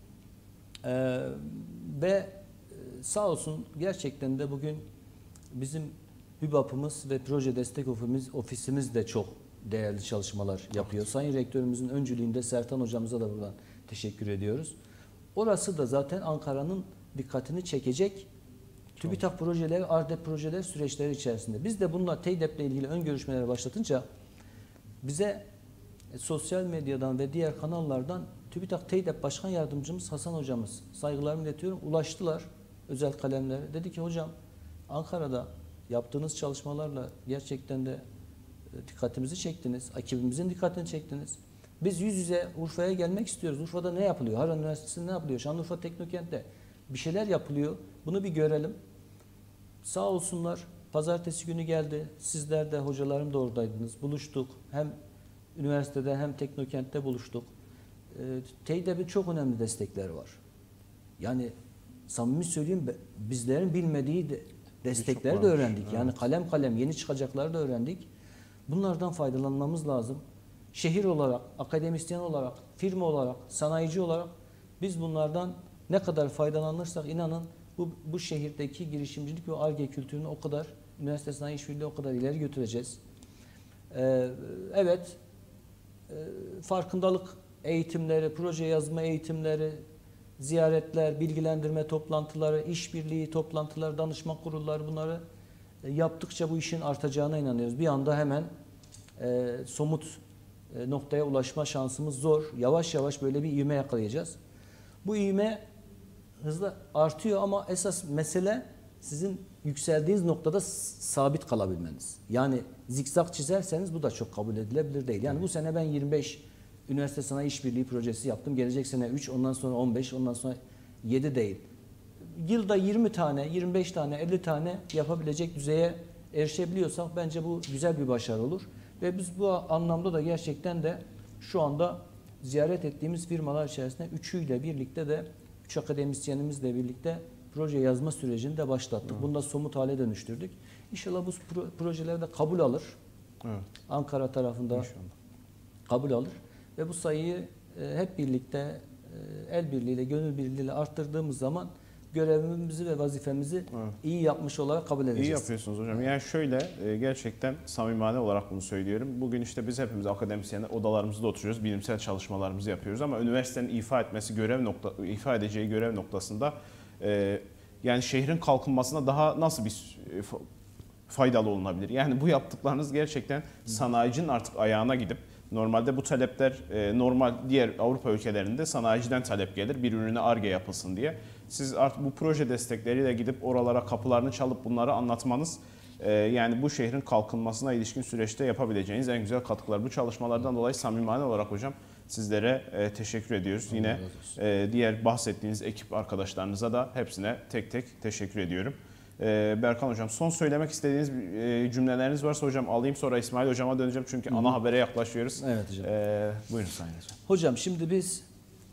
ve sağ olsun gerçekten de bugün bizim HÜBAP'ımız ve proje destek ofisimiz de çok değerli çalışmalar yapıyor. Sayın Rektörümüzün öncülüğünde Sertan hocamıza da buradan teşekkür ediyoruz. Orası da zaten Ankara'nın dikkatini çekecek TÜBİTAK projeleri, ARDE projeleri süreçleri içerisinde. Biz de bununla TEİDEP'le ilgili ön görüşmeleri başlatınca bize sosyal medyadan ve diğer kanallardan TÜBİTAK TEİDEP Başkan Yardımcımız Hasan hocamız, saygılarımı iletiyorum, ulaştılar özel kalemlere. Dedi ki hocam Ankara'da yaptığınız çalışmalarla gerçekten de dikkatimizi çektiniz, ekibimizin dikkatini çektiniz. Biz yüz yüze Urfa'ya gelmek istiyoruz. Urfa'da ne yapılıyor? Harran Üniversitesi'nde ne yapılıyor? Şanlıurfa Teknokent'te bir şeyler yapılıyor. Bunu bir görelim. Sağ olsunlar. Pazartesi günü geldi. Sizler de hocalarım da oradaydınız. Buluştuk. Hem üniversitede hem Teknokent'te buluştuk. TEİDEP'in çok önemli destekleri var. Yani samimi söyleyeyim bizlerin bilmediği destekleri de öğrendik. Evet. Yani kalem kalem yeni çıkacakları da öğrendik. Bunlardan faydalanmamız lazım. Şehir olarak, akademisyen olarak, firma olarak, sanayici olarak biz bunlardan ne kadar faydalanırsak inanın bu şehirdeki girişimcilik ve Ar-Ge kültürünü o kadar, üniversite sanayi işbirliği o kadar ileri götüreceğiz. Evet, farkındalık eğitimleri, proje yazma eğitimleri, ziyaretler, bilgilendirme toplantıları, işbirliği toplantıları, danışma kurulları bunları yaptıkça bu işin artacağına inanıyoruz. Bir anda hemen somut noktaya ulaşma şansımız zor. Yavaş yavaş böyle bir ivme yakalayacağız. Bu ivme hızla artıyor ama esas mesele sizin yükseldiğiniz noktada sabit kalabilmeniz. Yani zikzak çizerseniz bu da çok kabul edilebilir değil. Yani bu sene ben 25 üniversite sanayi işbirliği projesi yaptım. Gelecek sene 3, ondan sonra 15, ondan sonra 7 değil. Yılda 20 tane, 25 tane, 50 tane yapabilecek düzeye erişebiliyorsak bence bu güzel bir başarı olur. Ve biz bu anlamda da gerçekten de şu anda ziyaret ettiğimiz firmalar içerisinde 3'üyle birlikte de 3 akademisyenimizle birlikte proje yazma sürecini de başlattık. Bunu da somut hale dönüştürdük. İnşallah bu projeler de kabul alır. Evet. Ankara tarafında İnşallah kabul alır. Ve bu sayıyı hep birlikte el birliğiyle, gönül birliğiyle arttırdığımız zaman görevimizi ve vazifemizi iyi yapmış olarak kabul edeceğiz. İyi yapıyorsunuz hocam. Yani şöyle gerçekten samimane olarak bunu söylüyorum. Bugün işte biz hepimiz akademisyenler odalarımızda oturuyoruz, bilimsel çalışmalarımızı yapıyoruz ama üniversitenin ifa edeceği görev noktasında yani şehrin kalkınmasına daha nasıl bir faydalı olunabilir? Yani bu yaptıklarınız gerçekten sanayicinin artık ayağına gidip normalde bu talepler normal diğer Avrupa ülkelerinde sanayiciden talep gelir. Bir ürüne Ar-Ge yapılsın diye. Siz artık bu proje destekleriyle gidip oralara kapılarını çalıp bunları anlatmanız yani bu şehrin kalkınmasına ilişkin süreçte yapabileceğiniz en güzel katkılar. Bu çalışmalardan dolayı samimane olarak hocam sizlere teşekkür ediyoruz. Yine diğer bahsettiğiniz ekip arkadaşlarınıza da hepsine tek tek teşekkür ediyorum. Berkan hocam son söylemek istediğiniz cümleleriniz varsa hocam alayım, sonra İsmail hocama döneceğim çünkü ana habere yaklaşıyoruz. Evet hocam. Buyurun Sayın Hocam. Hocam şimdi biz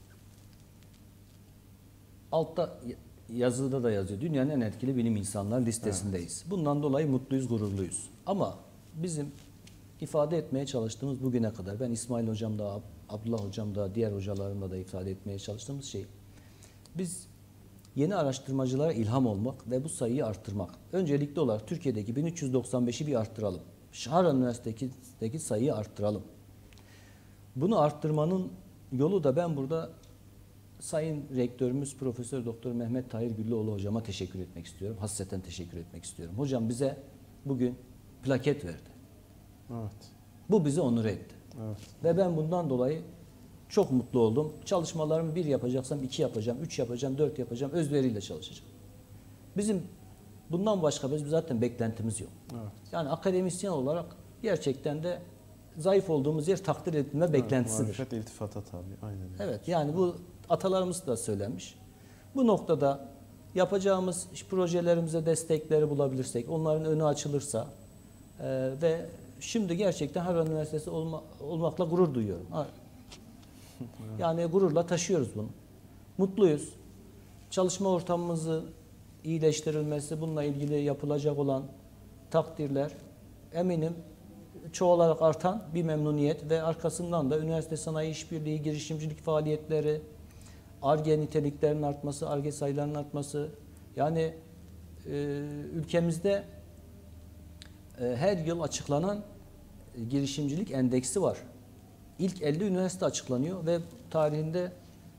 altta yazıda da yazıyor. Dünyanın en etkili bilim insanlar listesindeyiz. Evet. Bundan dolayı mutluyuz, gururluyuz. Ama bizim ifade etmeye çalıştığımız bugüne kadar, ben İsmail Hocam da, Abdullah Hocam da, diğer hocalarımla da ifade etmeye çalıştığımız şey, biz yeni araştırmacılara ilham olmak ve bu sayıyı arttırmak. Öncelikli olarak Türkiye'deki 1395'i bir arttıralım. Harran Üniversitesi'ndeki sayıyı arttıralım. Bunu arttırmanın yolu da ben burada Sayın Rektörümüz Profesör Doktor Mehmet Tahir Güllüoğlu hocama teşekkür etmek istiyorum. Hasreten teşekkür etmek istiyorum. Hocam bize bugün plaket verdi. Evet. Bu bizi onur etti. Evet. Ve ben bundan dolayı çok mutlu oldum. Çalışmalarımı 1 yapacaksam 2 yapacağım, 3 yapacağım, 4 yapacağım. Özveriyle çalışacağım. Bizim bundan başka zaten beklentimiz yok. Evet. Yani akademisyen olarak gerçekten de zayıf olduğumuz yer takdir edilme beklentisidir. Marifet iltifata tabii. Aynen. Evet, yani bu atalarımız da söylenmiş. Bu noktada yapacağımız projelerimize destekleri bulabilirsek, onların önü açılırsa ve şimdi gerçekten Harran Üniversitesi olmakla gurur duyuyorum. Yani gururla taşıyoruz bunu. Mutluyuz. Çalışma ortamımızı iyileştirilmesi, bununla ilgili yapılacak olan takdirler eminim çoğalarak artan bir memnuniyet ve arkasından da üniversite sanayi işbirliği, girişimcilik faaliyetleri, Ar-Ge niteliklerinin artması, Ar-Ge sayılarının artması. Yani ülkemizde her yıl açıklanan girişimcilik endeksi var. İlk 50 üniversite açıklanıyor ve tarihinde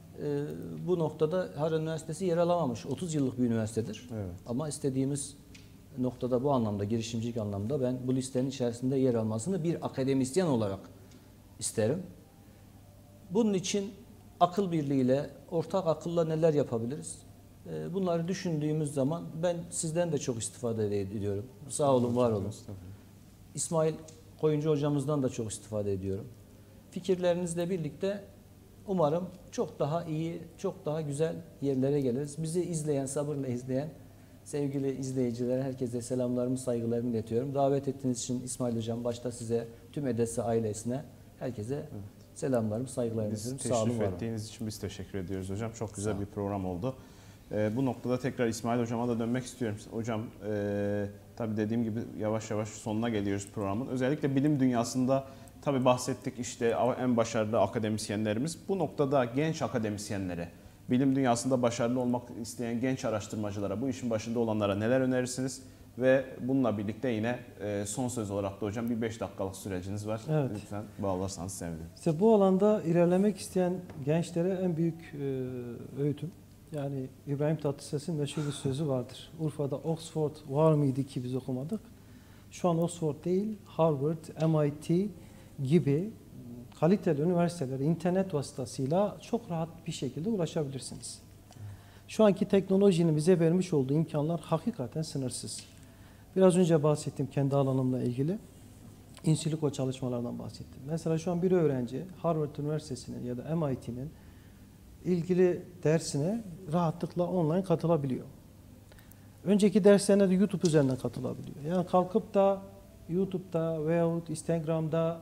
bu noktada Harran Üniversitesi yer alamamış. 30 yıllık bir üniversitedir. Evet. Ama istediğimiz noktada bu anlamda, girişimcilik anlamda ben bu listenin içerisinde yer almasını bir akademisyen olarak isterim. Bunun için akıl birliğiyle, ortak akılla neler yapabiliriz? Bunları düşündüğümüz zaman ben sizden de çok istifade ediyorum. Sağ olun, var olun. İsmail Koyuncu hocamızdan da çok istifade ediyorum. Fikirlerinizle birlikte umarım çok daha iyi, çok daha güzel yerlere geliriz. Bizi izleyen, sabırla izleyen sevgili izleyicilere herkese selamlarımı, saygılarımı iletiyorum. Davet ettiğiniz için İsmail Hocam, başta size, tüm EDESA ailesine, herkese selamlarımı, saygılarımı iletiyorum. Sağ olun, var olun. Teşrif ettiğiniz için biz teşekkür ediyoruz hocam. Çok güzel bir program oldu. Bu noktada tekrar İsmail Hocam'a da dönmek istiyorum. Hocam tabii dediğim gibi yavaş yavaş sonuna geliyoruz programın. Özellikle bilim dünyasında tabii bahsettik, işte en başarılı akademisyenlerimiz. Bu noktada genç akademisyenlere, bilim dünyasında başarılı olmak isteyen genç araştırmacılara, bu işin başında olanlara neler önerirsiniz? Ve bununla birlikte yine son söz olarak da hocam bir 5 dakikalık süreciniz var. Evet. Lütfen bağlarsanız sevinirim. İşte bu alanda ilerlemek isteyen gençlere en büyük öğütüm, yani İbrahim Tatlıses'in meşhur bir sözü vardır. Urfa'da Oxford var mıydı ki biz okumadık? Şu an Oxford değil, Harvard, MIT gibi kaliteli üniversitelere internet vasıtasıyla çok rahat bir şekilde ulaşabilirsiniz. Şu anki teknolojinin bize vermiş olduğu imkanlar hakikaten sınırsız. Biraz önce bahsettim kendi alanımla ilgili. In silico çalışmalardan bahsettim. Mesela şu an bir öğrenci Harvard Üniversitesi'nin ya da MIT'nin ilgili dersine rahatlıkla online katılabiliyor. Önceki derslerine de YouTube üzerinden katılabiliyor. Yani kalkıp da YouTube'da veyahut Instagram'da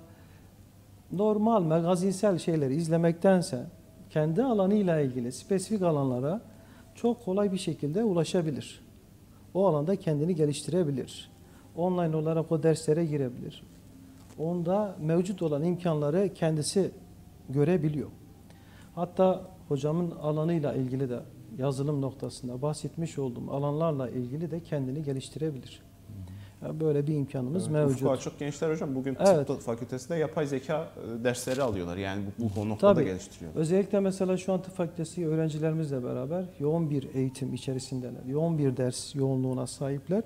normal magazinsel şeyleri izlemektense kendi alanıyla ilgili spesifik alanlara çok kolay bir şekilde ulaşabilir. O alanda kendini geliştirebilir. Online olarak o derslere girebilir. Onda mevcut olan imkanları kendisi görebiliyor. Hatta hocamın alanıyla ilgili de yazılım noktasında bahsetmiş olduğum alanlarla ilgili de kendini geliştirebilir. Yani böyle bir imkanımız mevcut. Ufku açık gençler hocam bugün Evet. tıp fakültesinde yapay zeka dersleri alıyorlar. Yani bu noktada Tabii. geliştiriyorlar. Özellikle mesela şu an tıp fakültesi öğrencilerimizle beraber yoğun bir eğitim içerisindeler. Yoğun bir ders yoğunluğuna sahipler.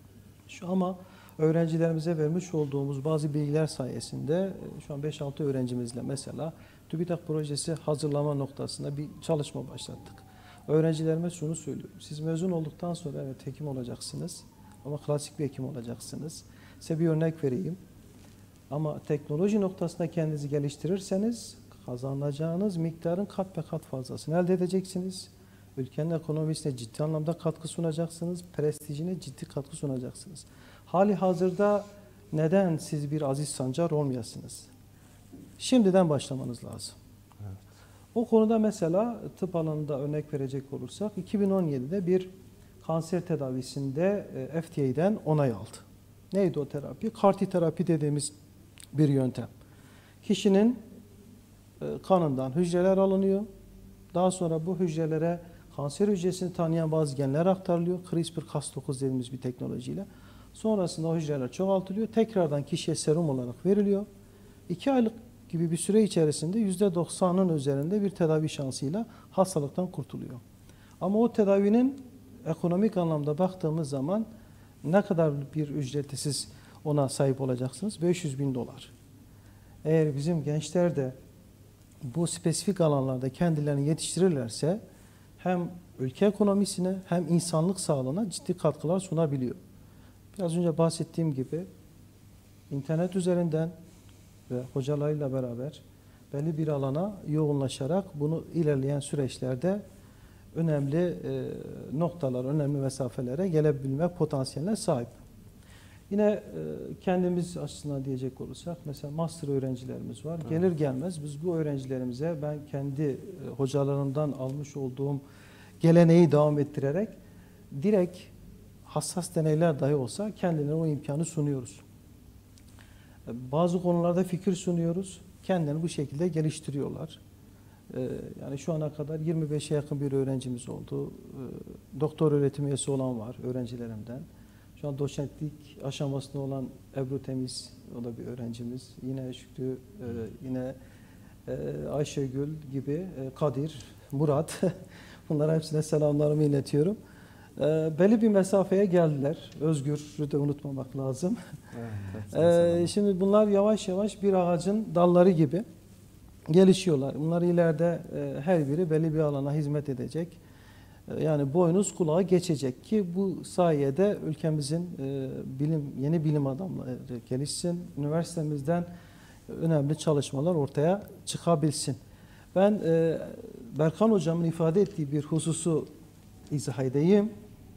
Ama öğrencilerimize vermiş olduğumuz bazı bilgiler sayesinde şu an 5-6 öğrencimizle mesela TÜBİTAK projesi hazırlama noktasında bir çalışma başlattık. Öğrencilerime şunu söylüyorum. Siz mezun olduktan sonra evet hekim olacaksınız ama klasik bir hekim olacaksınız. Size bir örnek vereyim. Ama teknoloji noktasında kendinizi geliştirirseniz kazanacağınız miktarın kat be kat fazlasını elde edeceksiniz. Ülkenin ekonomisine ciddi anlamda katkı sunacaksınız. Prestijine ciddi katkı sunacaksınız. Hali hazırda neden siz bir Aziz Sancar olmayasınız? Şimdiden başlamanız lazım. Evet. O konuda mesela tıp alanında örnek verecek olursak 2017'de bir kanser tedavisinde FDA'den onay aldı. Neydi o terapi? CAR-T terapi dediğimiz bir yöntem. Kişinin kanından hücreler alınıyor. Daha sonra bu hücrelere kanser hücresini tanıyan bazı genler aktarılıyor. CRISPR-Cas9 dediğimiz bir teknolojiyle. Sonrasında o hücreler çoğaltılıyor. Tekrardan kişiye serum olarak veriliyor. 2 aylık gibi bir süre içerisinde %90'ın üzerinde bir tedavi şansıyla hastalıktan kurtuluyor. Ama o tedavinin ekonomik anlamda baktığımız zaman ne kadar bir ücreti siz ona sahip olacaksınız? 500.000 dolar. Eğer bizim gençler de bu spesifik alanlarda kendilerini yetiştirirlerse hem ülke ekonomisine hem insanlık sağlığına ciddi katkılar sunabiliyor. Biraz önce bahsettiğim gibi internet üzerinden ve hocalarıyla beraber belli bir alana yoğunlaşarak bunu ilerleyen süreçlerde önemli noktalar, önemli mesafelere gelebilme potansiyeline sahip. Yine kendimiz açısından diyecek olursak mesela master öğrencilerimiz var. Gelir gelmez biz bu öğrencilerimize ben kendi hocalarımdan almış olduğum geleneği devam ettirerek direkt hassas deneyler dahi olsa kendilerine o imkanı sunuyoruz. Bazı konularda fikir sunuyoruz. Kendilerini bu şekilde geliştiriyorlar. Yani şu ana kadar 25'e yakın bir öğrencimiz oldu. Doktor öğretim üyesi olan var öğrencilerimden. Şu an doçentlik aşamasında olan Ebru Temiz, o da bir öğrencimiz. Yine Şükrü, yine Ayşegül gibi, Kadir, Murat. Bunlara hepsine selamlarımı iletiyorum. Belli bir mesafeye geldiler. Özgür'ü de unutmamak lazım. Evet, şimdi bunlar yavaş yavaş bir ağacın dalları gibi gelişiyorlar. Bunlar ileride her biri belli bir alana hizmet edecek. Yani boynuz kulağa geçecek ki bu sayede ülkemizin yeni bilim adamları gelişsin. Üniversitemizden önemli çalışmalar ortaya çıkabilsin. Ben Berkan Hocam'ın ifade ettiği bir hususu izah edeyim.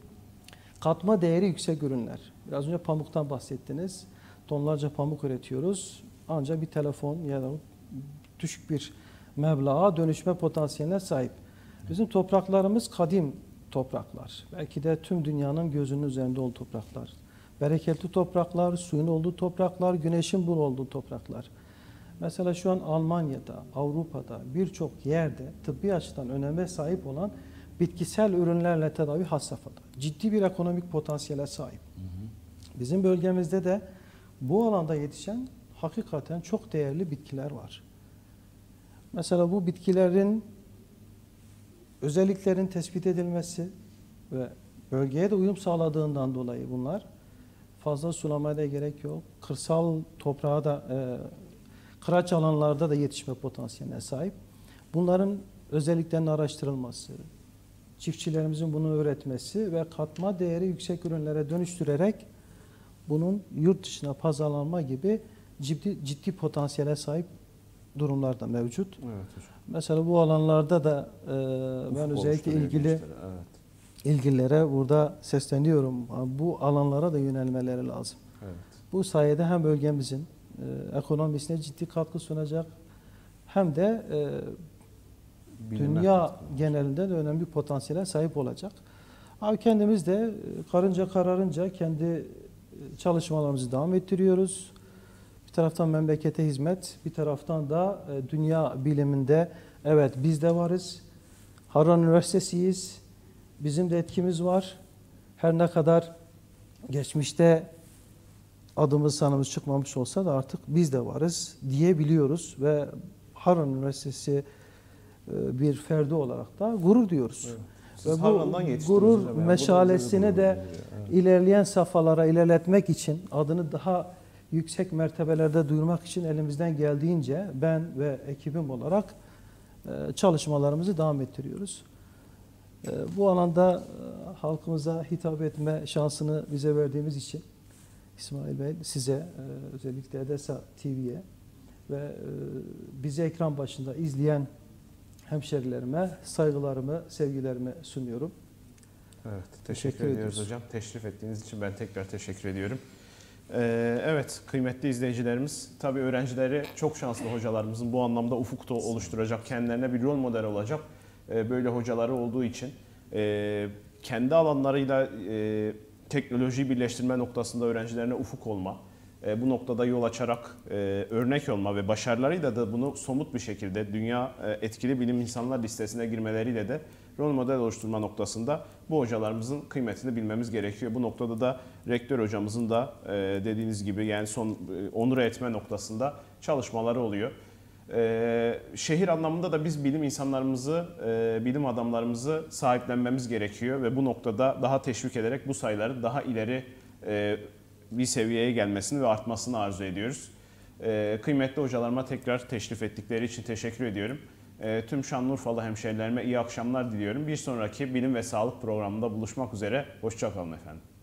Katma değeri yüksek ürünler. Biraz önce pamuktan bahsettiniz. Tonlarca pamuk üretiyoruz. Ancak bir telefon ya da düşük bir meblağa dönüşme potansiyeline sahip. Bizim topraklarımız kadim topraklar. Belki de tüm dünyanın gözünün üzerinde olduğu topraklar. Bereketli topraklar, suyun olduğu topraklar, güneşin bol olduğu topraklar. Mesela şu an Almanya'da, Avrupa'da birçok yerde tıbbi açıdan öneme sahip olan bitkisel ürünlerle tedavi had safhada. Ciddi bir ekonomik potansiyele sahip. Bizim bölgemizde de bu alanda yetişen hakikaten çok değerli bitkiler var. Mesela bu bitkilerin özelliklerin tespit edilmesi ve bölgeye de uyum sağladığından dolayı bunlar fazla sulamaya da gerek yok. Kırsal toprağa da kıraç alanlarda da yetişme potansiyeline sahip. Bunların özelliklerinin araştırılması, çiftçilerimizin bunu öğretmesi ve katma değeri yüksek ürünlere dönüştürerek bunun yurt dışına pazarlanma gibi ciddi potansiyele sahip durumlar da mevcut. Evet hocam. Mesela bu alanlarda da ben özellikle ilgililere burada sesleniyorum. Bu alanlara da yönelmeleri lazım. Evet. Bu sayede hem bölgemizin ekonomisine ciddi katkı sunacak hem de dünya genelinde de önemli bir potansiyele sahip olacak. Abi kendimiz de karınca kararınca kendi çalışmalarımızı devam ettiriyoruz. Bir taraftan memlekete hizmet, bir taraftan da dünya biliminde evet biz de varız. Harran Üniversitesi'yiz. Bizim de etkimiz var. Her ne kadar geçmişte adımız sanımız çıkmamış olsa da artık biz de varız diyebiliyoruz ve Harran Üniversitesi bir ferdi olarak da gurur diyoruz. Evet. Ve bu gurur meşalesini de ilerleyen safhalara ilerletmek için, adını daha yüksek mertebelerde duyurmak için elimizden geldiğince ben ve ekibim olarak çalışmalarımızı devam ettiriyoruz. Bu alanda halkımıza hitap etme şansını bize verdiğimiz için İsmail Bey size özellikle EDESA TV'ye ve bizi ekran başında izleyen hemşerilerime saygılarımı, sevgilerimi sunuyorum. Evet, teşekkür ediyoruz hocam. Teşrif ettiğiniz için ben tekrar teşekkür ediyorum. Evet, kıymetli izleyicilerimiz, tabii öğrencileri çok şanslı hocalarımızın bu anlamda ufukta oluşturacak, kendilerine bir rol model olacak böyle hocaları olduğu için kendi alanlarıyla teknolojiyi birleştirme noktasında öğrencilerine ufuk olma, bu noktada yol açarak örnek olma ve başarılarıyla da bunu somut bir şekilde dünya etkili bilim insanlar listesine girmeleriyle de rol model oluşturma noktasında bu hocalarımızın kıymetini bilmemiz gerekiyor. Bu noktada da rektör hocamızın da dediğiniz gibi yani son onur etme noktasında çalışmaları oluyor. Şehir anlamında da biz bilim insanlarımızı, bilim adamlarımızı sahiplenmemiz gerekiyor ve bu noktada daha teşvik ederek bu sayıların daha ileri bir seviyeye gelmesini ve artmasını arzu ediyoruz. Kıymetli hocalarıma tekrar teşrif ettikleri için teşekkür ediyorum. Tüm Şanlıurfalı hemşehrilerime iyi akşamlar diliyorum. Bir sonraki bilim ve sağlık programında buluşmak üzere. Hoşça kalın efendim.